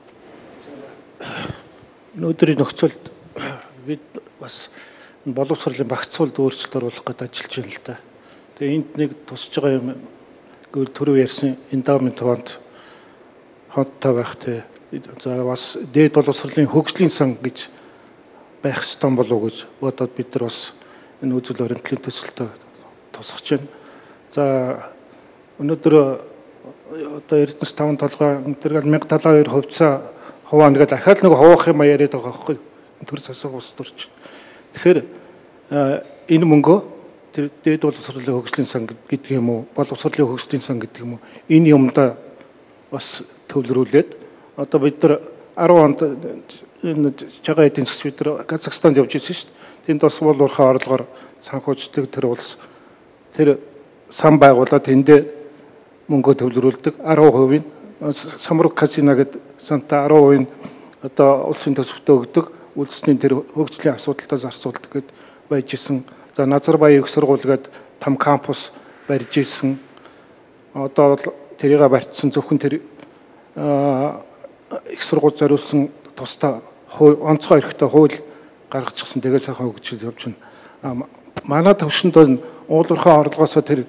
Өнөөдрийн нөхцөлд бид бас боловсролын багцуулд өөрчлөлт оруулах гэдэг ажиллаж байна л да. Тэгээ энд нэг тусаж байгаа юм гэвэл түрүү ярьсан эндамент фондтой байх те. За бас дээд боловсролын хөгжлийн сан гэж байх ёстой болов уу гэж бодоод бид нар бас энэ үзэл баримтлалын төсөлтөд тусгаж байна. За өнөөдөр одоо Эрдэнэс 5 толгой тэргээл 1072 хуваа нэгээд дахиад нэг хуваах юм яриад байгаа байхгүй. Төр засаг ус төрч. Тэгэхээр энэ мөнгөө тэр дээд боловсролын хөгжлийн сан гэдэг юм уу, боловсролын хөгжлийн сан гэдэг юм уу, энэ юмдаа бас төвлөрүүлээд одоо бид нар 10 онд энэ чагаа эдийн засаг бид нар Казахстанд явж ирсэн шүү дээ. Тэнд бас уулуурхаа орлогоор санхүүждэг тэр улс тэр сан байгуулаад тэндээ мөнгө төвлөрүүлдэг 10% нь Самрук казино гэдэг санта 10% нь одоо улсын төсөвтөө өгдөг үлдсний тэр хөгжлийн асуудалтаас асуудаг гэд байж исэн. За Назарбаев их сургууль гээд том кампус барьж исэн. Одоо тэрийг барьцсан зөвхөн тэр их сургууль зориулсан тусдаа онцгой эрхтэй хууль гаргачихсан. Тэгээ сайхан хөгжил явж байна. Манай төвшөнд бол уулуурхаа орлогоосоо тэр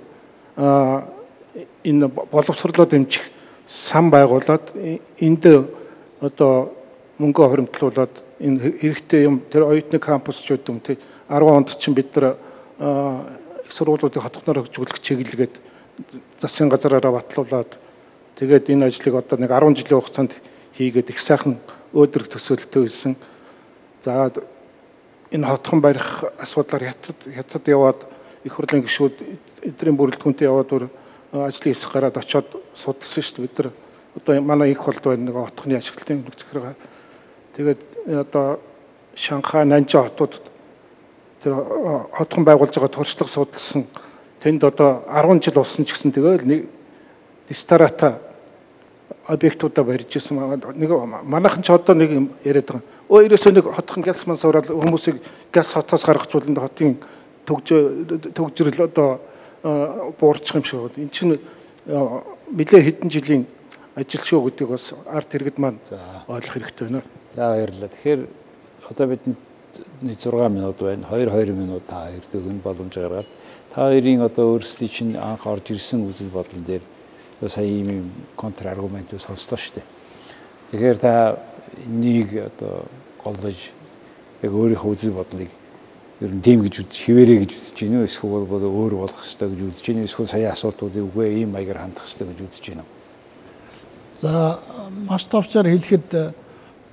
энэ боловсрлоо дэмжих сан байгуулад энд одоо мөнгө хоримтлуулад энэ хэрэгтэй юм тэр оюутны кампусчууд юм тий 10 онд чинь бид нар их сургуулиудын хотгоноор хөгжүүлэх чиглэлгээд засгийн газараараа батлуулаад тэгээд энэ ажлыг одоо нэг 10 жилийн хугацаанд хийгээд их сайхан өөдрөг төсөөлтөө хийсэн. За энэ хотхон барих асуудлаар хятад яваад их хурлын гишүүд эдгэрийн бүрэлдэхүүнтэй яваад ажлын хэсэг гараад очиод судалсан шүү дээ. Бид нар одоо манай их холд байна нэг хотхны ашиглалтын нөхцөлөөр. Тэгээд одоо Шанхай, Нанжин хотууд тэр хотхон байгуулж байгаа туршлага судалсан. Тэнд одоо 10 жил болсон ч гэсэн тэгээд нэг дистарата объектуудаа барьж ирсэн. Нэг манайхан ч одоо нэг юм яриад байгаа. Ерөөсөө нэг хотхон газ мансуурал хүмүүсийг газ хотоос гаргахжууланд хотын төгжрөл одоо буурчих юм шиг байна. Энд чинь нэлээ хэдэн жилийн ажил шүү гэдэг бас арт иргэд маань ойлгох хэрэгтэй байна. За баярлалаа. Тэгэхээр одоо бидний 6 минут байна. 2 минут та хоёрт өгөн боломж гаргаад та хоёрын одоо өөрсдийн чинь анх орж ирсэн үзэл бодол дээр сая ийм контр аргументыг сонслоо шүү дээ. Тэгэхээр та энийг одоо голлож яг өөрийнхөө үзэл бодлыг ер нь тийм гэж үзэж хിവэрэ гэж үзэж гинэ үү эсвэл өөр болох хэрэгтэй гэж үзэж гинэ эсвэл сая асуултуудыг үгүй ийм маягаар хандах хэрэгтэй гэж үзэж гинэ үү? За маш товчоор хэлэхэд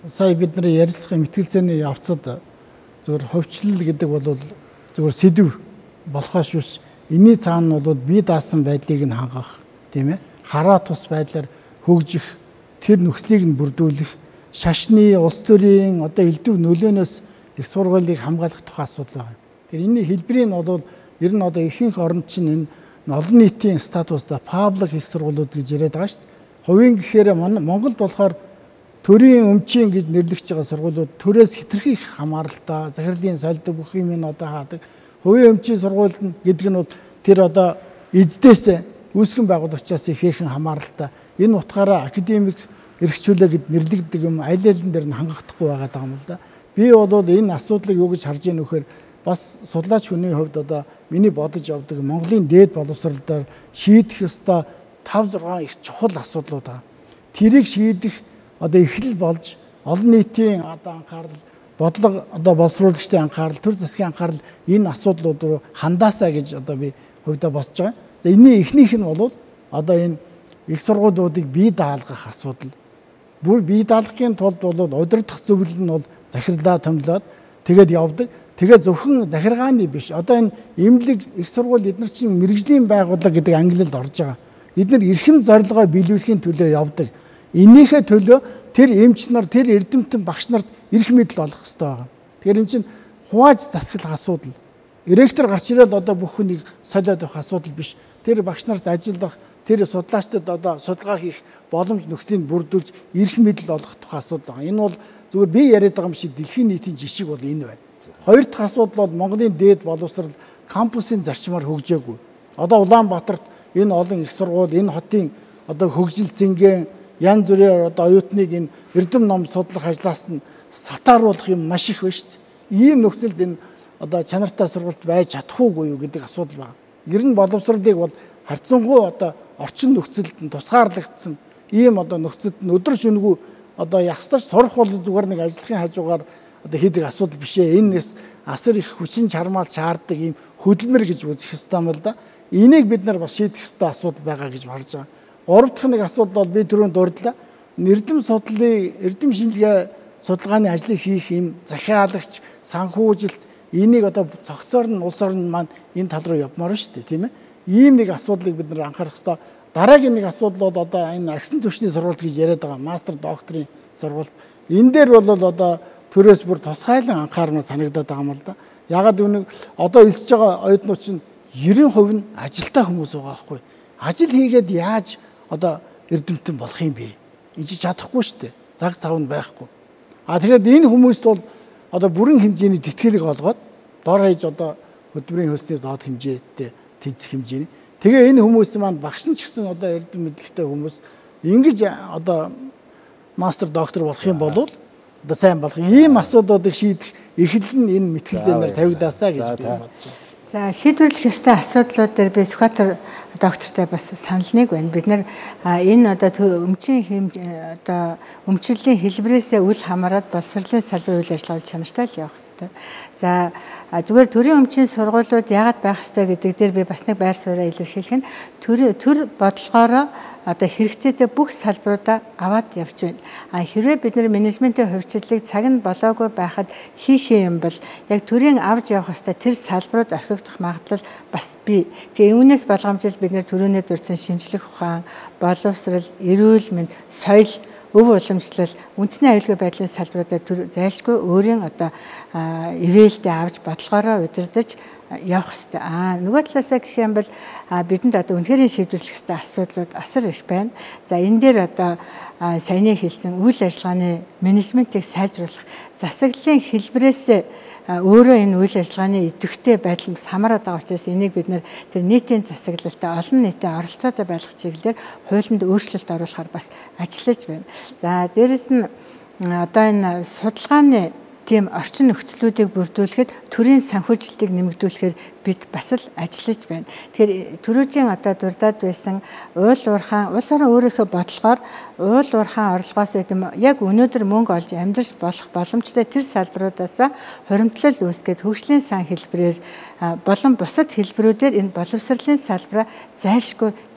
сая бидний ярилцлагын мэтгэлцээний явцад зөвхөн ховчлол гэдэг бол зөвхөн сэдв болохоос биш. Энийн цаана бол бие даасан байдлыг нь хангах, тийм ээ. Хараа тус байдлаар хөгжих, тэр нөхцөлийг нь бүрдүүлэх, шашны улс төрийн одоо элдв нөлөөнөөс их сургуулийг хамгаалах тухай асуудал байна. Тэр энэний хэлбэрийг нь бол ер нь одоо ихэнх оронд чинь энэ олон нийтийн статустай паблик их сургуулиуд гэж яриад байгаа шүү дээ. Хувийн гэхээр Монголд болохоор төрийн өмчийн гэж нэрлэгдэж байгаа сургуулиуд төрөөс хэтэрхий их хамааралтай, захирлын солидог бүх юм нь одоо хаадаг. Хувийн өмчийн сургуульд гэдэг нь бол тэр одоо эздээс үүсгэн байгуулагчаас ихээхэн хамааралтай. Энэ утгаараа академик эрхчлөлөө гэд нэрлэгддэг юм аль алин дээр нь хангахдахгүй байгаа юм л да. Би бол энэ асуудлыг юу гэж харж яах вэхээр бас судлаач хүний хувьд одоо миний бодож явдаг Монголын дээд боловсролоор шийдэх ёстой 5-6 их чухал асуудлууд байгаа. Тэрийг шийдэх одоо эхлэл болж олон нийтийн одоо анхаарал, бодлого одоо боловсруулагчдын анхаарал, төр засгийн анхаарал энэ асуудлууд руу хандаасаа гэж одоо би хувьдаа босч байгаа. За энэний эхнийх нь бол одоо энэ их сургуулиудыг бие даалгах асуудал. Бүр бие даалгахын тулд бол удирдах зөвлөл нь бол захирлаа томлоод тэгээд явдаг. Тэгээ зөвхөн захиргааны биш. Одоо энэ эмнэлэг их сургууль эдгээр чинь мэрэгжлийн байгууллага гэдэг ангиллалд орж байгаа. Эдгээр эрхэм зорилгоо биелүүлэхийн төлөө явдаг. Энийхээ төлөө тэр эмч нар, тэр эрдэмтэн багш нарт эрх мэдэл олох хэрэгтэй байгаа. Тэгэхээр эн чинь хувааж засаглах асуудал. Ректор гарч ирээд одоо бүх хүнийг солиод авах асуудал биш. Тэр багш нарт ажиллах, тэр судлаачдад одоо судалгаа хийх боломж нөхцөлийг бүрдүүлж эрх мэдэл олох тухай асуудал байгаа. Энэ бол зөвхөн би яриад байгаа юм шиг дэлхийн нийтийн жишг бол энэ байна. Хоёр дахь асуудал бол Монголын дээд боловсрол кампусын зарчмаар хөгжөөгүй. Одоо Улаанбаатарт энэ олон их сургууль, энэ хотын одоо хөгжил зингээ янз бүрээр одоо оюутныг энэ эрдэм ном судлах ажлаас нь сатааруулах юм маш их байна шүү дээ. Ийм нөхцөлд энэ одоо чанартай сургалт байж чадахгүй юу гэдэг асуудал байна. Ер нь боловсролыг бол харьцангуй одоо орчин нөхцөлд нь тусгаарлагдсан ийм одоо нөхцөлд нь өдөр шөнөгүй одоо ягстаж сурах бол зүгээр нэг ажлын хажуугаар одоо хийдэг асуудал биш ээ. Энэс асар их хүчин чармаал шаарддаг ийм хөдөлмөр гэж үзэх ёстой юм л да. Энийг бид нар бас шийдэх ёстой асуудал байгаа гэж харж байгаа. Гурав дахь нэг асуудал бол би түрүүнд дурдлаа. Эрдэм судлалын эрдэм шинжилгээ судалгааны ажлыг хийх юм захиалагч, санхүүжилт энийг одоо цогцоор нь улс орн маань энэ тал руу явмаар шүү дээ, тийм ээ. Ийм нэг асуудлыг бид нар анхаарах ёстой. Дараагийн нэг асуудал бол одоо энэ агсан түвшний сургалт гэж яриад байгаа мастер докторийн сургалт. Энэ дээр бол одоо төрөөс бүр тусгайлан анхаармаар санагдаад байгаа юм л да. Ягаад гэвэл одоо элсэж байгаа оюутнууд чинь 90% нь ажилтаа хүмүүс байгаа байхгүй. Ажил хийгээд яаж одоо эрдэмтэн болох юм бэ? Энэ чи чадахгүй шүү дээ. Цаг цав нь байхгүй. Тэгэхээр энэ хүмүүст бол одоо бүрэн хэмжээний тэтгэлэг олгоод дор хаяж одоо хөдөлмөрийн хөлсний доод хэмжээтэй тэнцэх хэмжээний. Тэгээ энэ хүмүүс маань багш нь ч гэсэн одоо эрдэм мэдлэгтэй хүмүүс ингэж одоо мастер доктор болох юм бол одоо сайн болох ийм асуудлуудыг шийдэх эхлэл нь энэ мэтгэлзээнээр тавигдаасаа гэж би бодож байна. За шийдвэрлэх ёстой асуудлууд дээр би Сүхбаатар доктортай бас санал нэг байна. Бид нар энэ одоо өмчийн одоо өмчлөлийн хэлбэрээсээ үл хамааран боловсролын салбарын үйл ажиллагааг чанартай л явах ёстой. За зүгээр төрийн өмчийн сургуулиуд яагаад байх ёстой гэдэг дээр би бас нэг байр сууриа илэрхийлэх нь төр бодлогоороо одоо хэрэгцээтэй бүх салбаруудаа аваад явж байна. Хэрвээ бид нар менежментийн хувьчлалыг цаг нь болоогүй байхад хийх юм бол яг төрийн авч явах ёстой тэр салбарууд орхигдох магадлал бас бий. Тэгээ үүнээс болгоомжлол бид нар төрөөнөө дурдсан шинжлэх ухаан, боловсрол, эрүүл мэнд, соёл, өв уламжлал, үндэсний аюулгүй байдлын салбаруудаа зайлшгүй өөрийн одоо ивэлдээ авч бодлогоороо удирдах явах хэрэгтэй. Нөгөө талаасаа гэх юм бол бидэнд одоо үнэхээр шийдвэрлэх ёстой асуудлууд асар их байна. За энэ дээр одоо саяны хэлсэн үйл ажиллагааны менежментийг сайжруулах, засаглалын хэлбэрээс өөрөө энэ үйл ажиллагааны идэвхтэй байдал бас хамаарат байгаа учраас энийг бид нэр тэр нийтийн засаглалтай олон нийтийн оролцоотой байлгах чиглэлээр хуулинд өөрчлөлт оруулахаар бас ажиллаж байна. За дээрэс нь одоо энэ судалгааны тийм орчин нөхцлүүдийг бүрдүүлэхэд төрийн санхүүжилтийг нэмэгдүүлэхээр бид бас л ажиллаж байна. Тэгэхээр төрөөжийн одоо дурдаад байсан уул уурхаан улс орон өөрийнхөө бодлогоор уул уурхаан орлогоос яг өнөөдөр мөнгө олж амьдрах болох боломжтой тэр салбаруудаас хуримтлал үүсгээд хөгжлийн сан хэлбэрээр болон бусад хэлбэрүүдээр энэ боловсролын салбараа зайлшгүй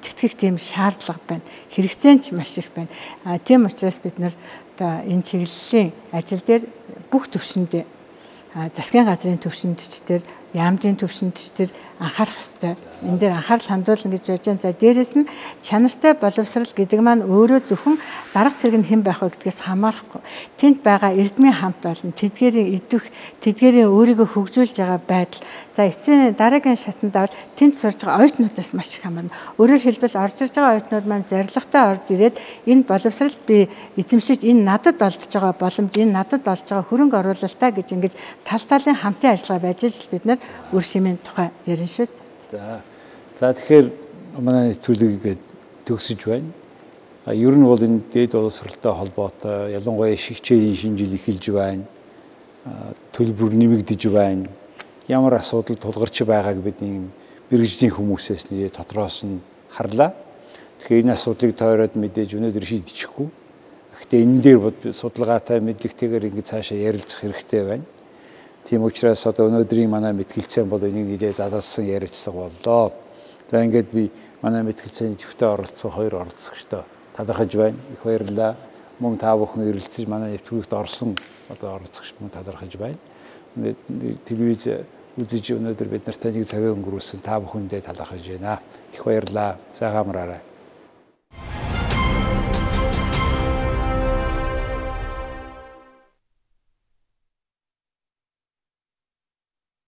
тэтгэх тийм шаардлага байна. Хэрэгцээ нь маш их байна. Тийм учраас бид нар одоо энэ чиглэлийн ажил дээр бүх төвшөнд засгийн газрын төвшөнд ч тэр яамдын төвшөнд ч тэр анхаарах ёстой. Энэ дээр анхаарал хандуулна гэж байж байгаа. За дээрэс нь чанартай боловсрал гэдэг маань өөрөө зөвхөн дарга цэрэг нь хэн байх вэ гэдгээс хамаарахгүй. Тэнд байгаа эрдмийн хамт олон тэдгээрийн идэх, тэдгээрийн өөрийгөө хөгжүүлж байгаа байдал. За эцсийн дараагийн шатанд авал тэнд сурж байгаа оюутнуудаас маш их хамаарна. Өөрөөр хэлбэл орж ирж байгаа оюутнууд маань зоригтой орж ирээд энэ боловсралд би эзэмшиж энэ надад олдж байгаа боломж, энэ надад олж байгаа хөрөнгө оруулалтаа гэж ингэж тал талын хамтын ажиллагаа байж л бид нар үр шимийн тухай ярина шүү дээ. За тэгэхээр манай нэвтрүүлгийг төгсөж байна. Ер нь бол энэ дээд боловсралтай холбоотой ялангуяа хичээлийн шинэ жил эхэлж байна. Төлбөр нэмэгдэж байна. Ямар асуудал тулгарч байгааг бидний мэргэжлийн хүмүүсээс нэрээ дотроос нь харлаа. Тэгэхээр энэ асуудлыг тойроод мэдээж өнөөдөр шийдчихгүй. Гэхдээ энэ дээр судалгаатай мэдлэгтэйгээр ингэ цаашаа ярилцах хэрэгтэй байна. Тийм учраас одоо өнөөдрийн манай мэтгэлцээн бол энийг нэлээд задаасан ярилцлага боллоо. За ингээд би манай мэтгэлцээний төвтэй оролцсон хоёр оролцогчтой талархаж байна. Их баярлалаа. Мөн та бүхэн ирэлцэж манай нэвтрүүлэгт орсон одоо оролцогч мөн талархаж байна. Телевиз үзэж өнөөдөр бид нартай нэг цагаа өнгөрүүлсэн та бүхэндээ талархаж байна. Их баярлалаа. Сайхан амраарай.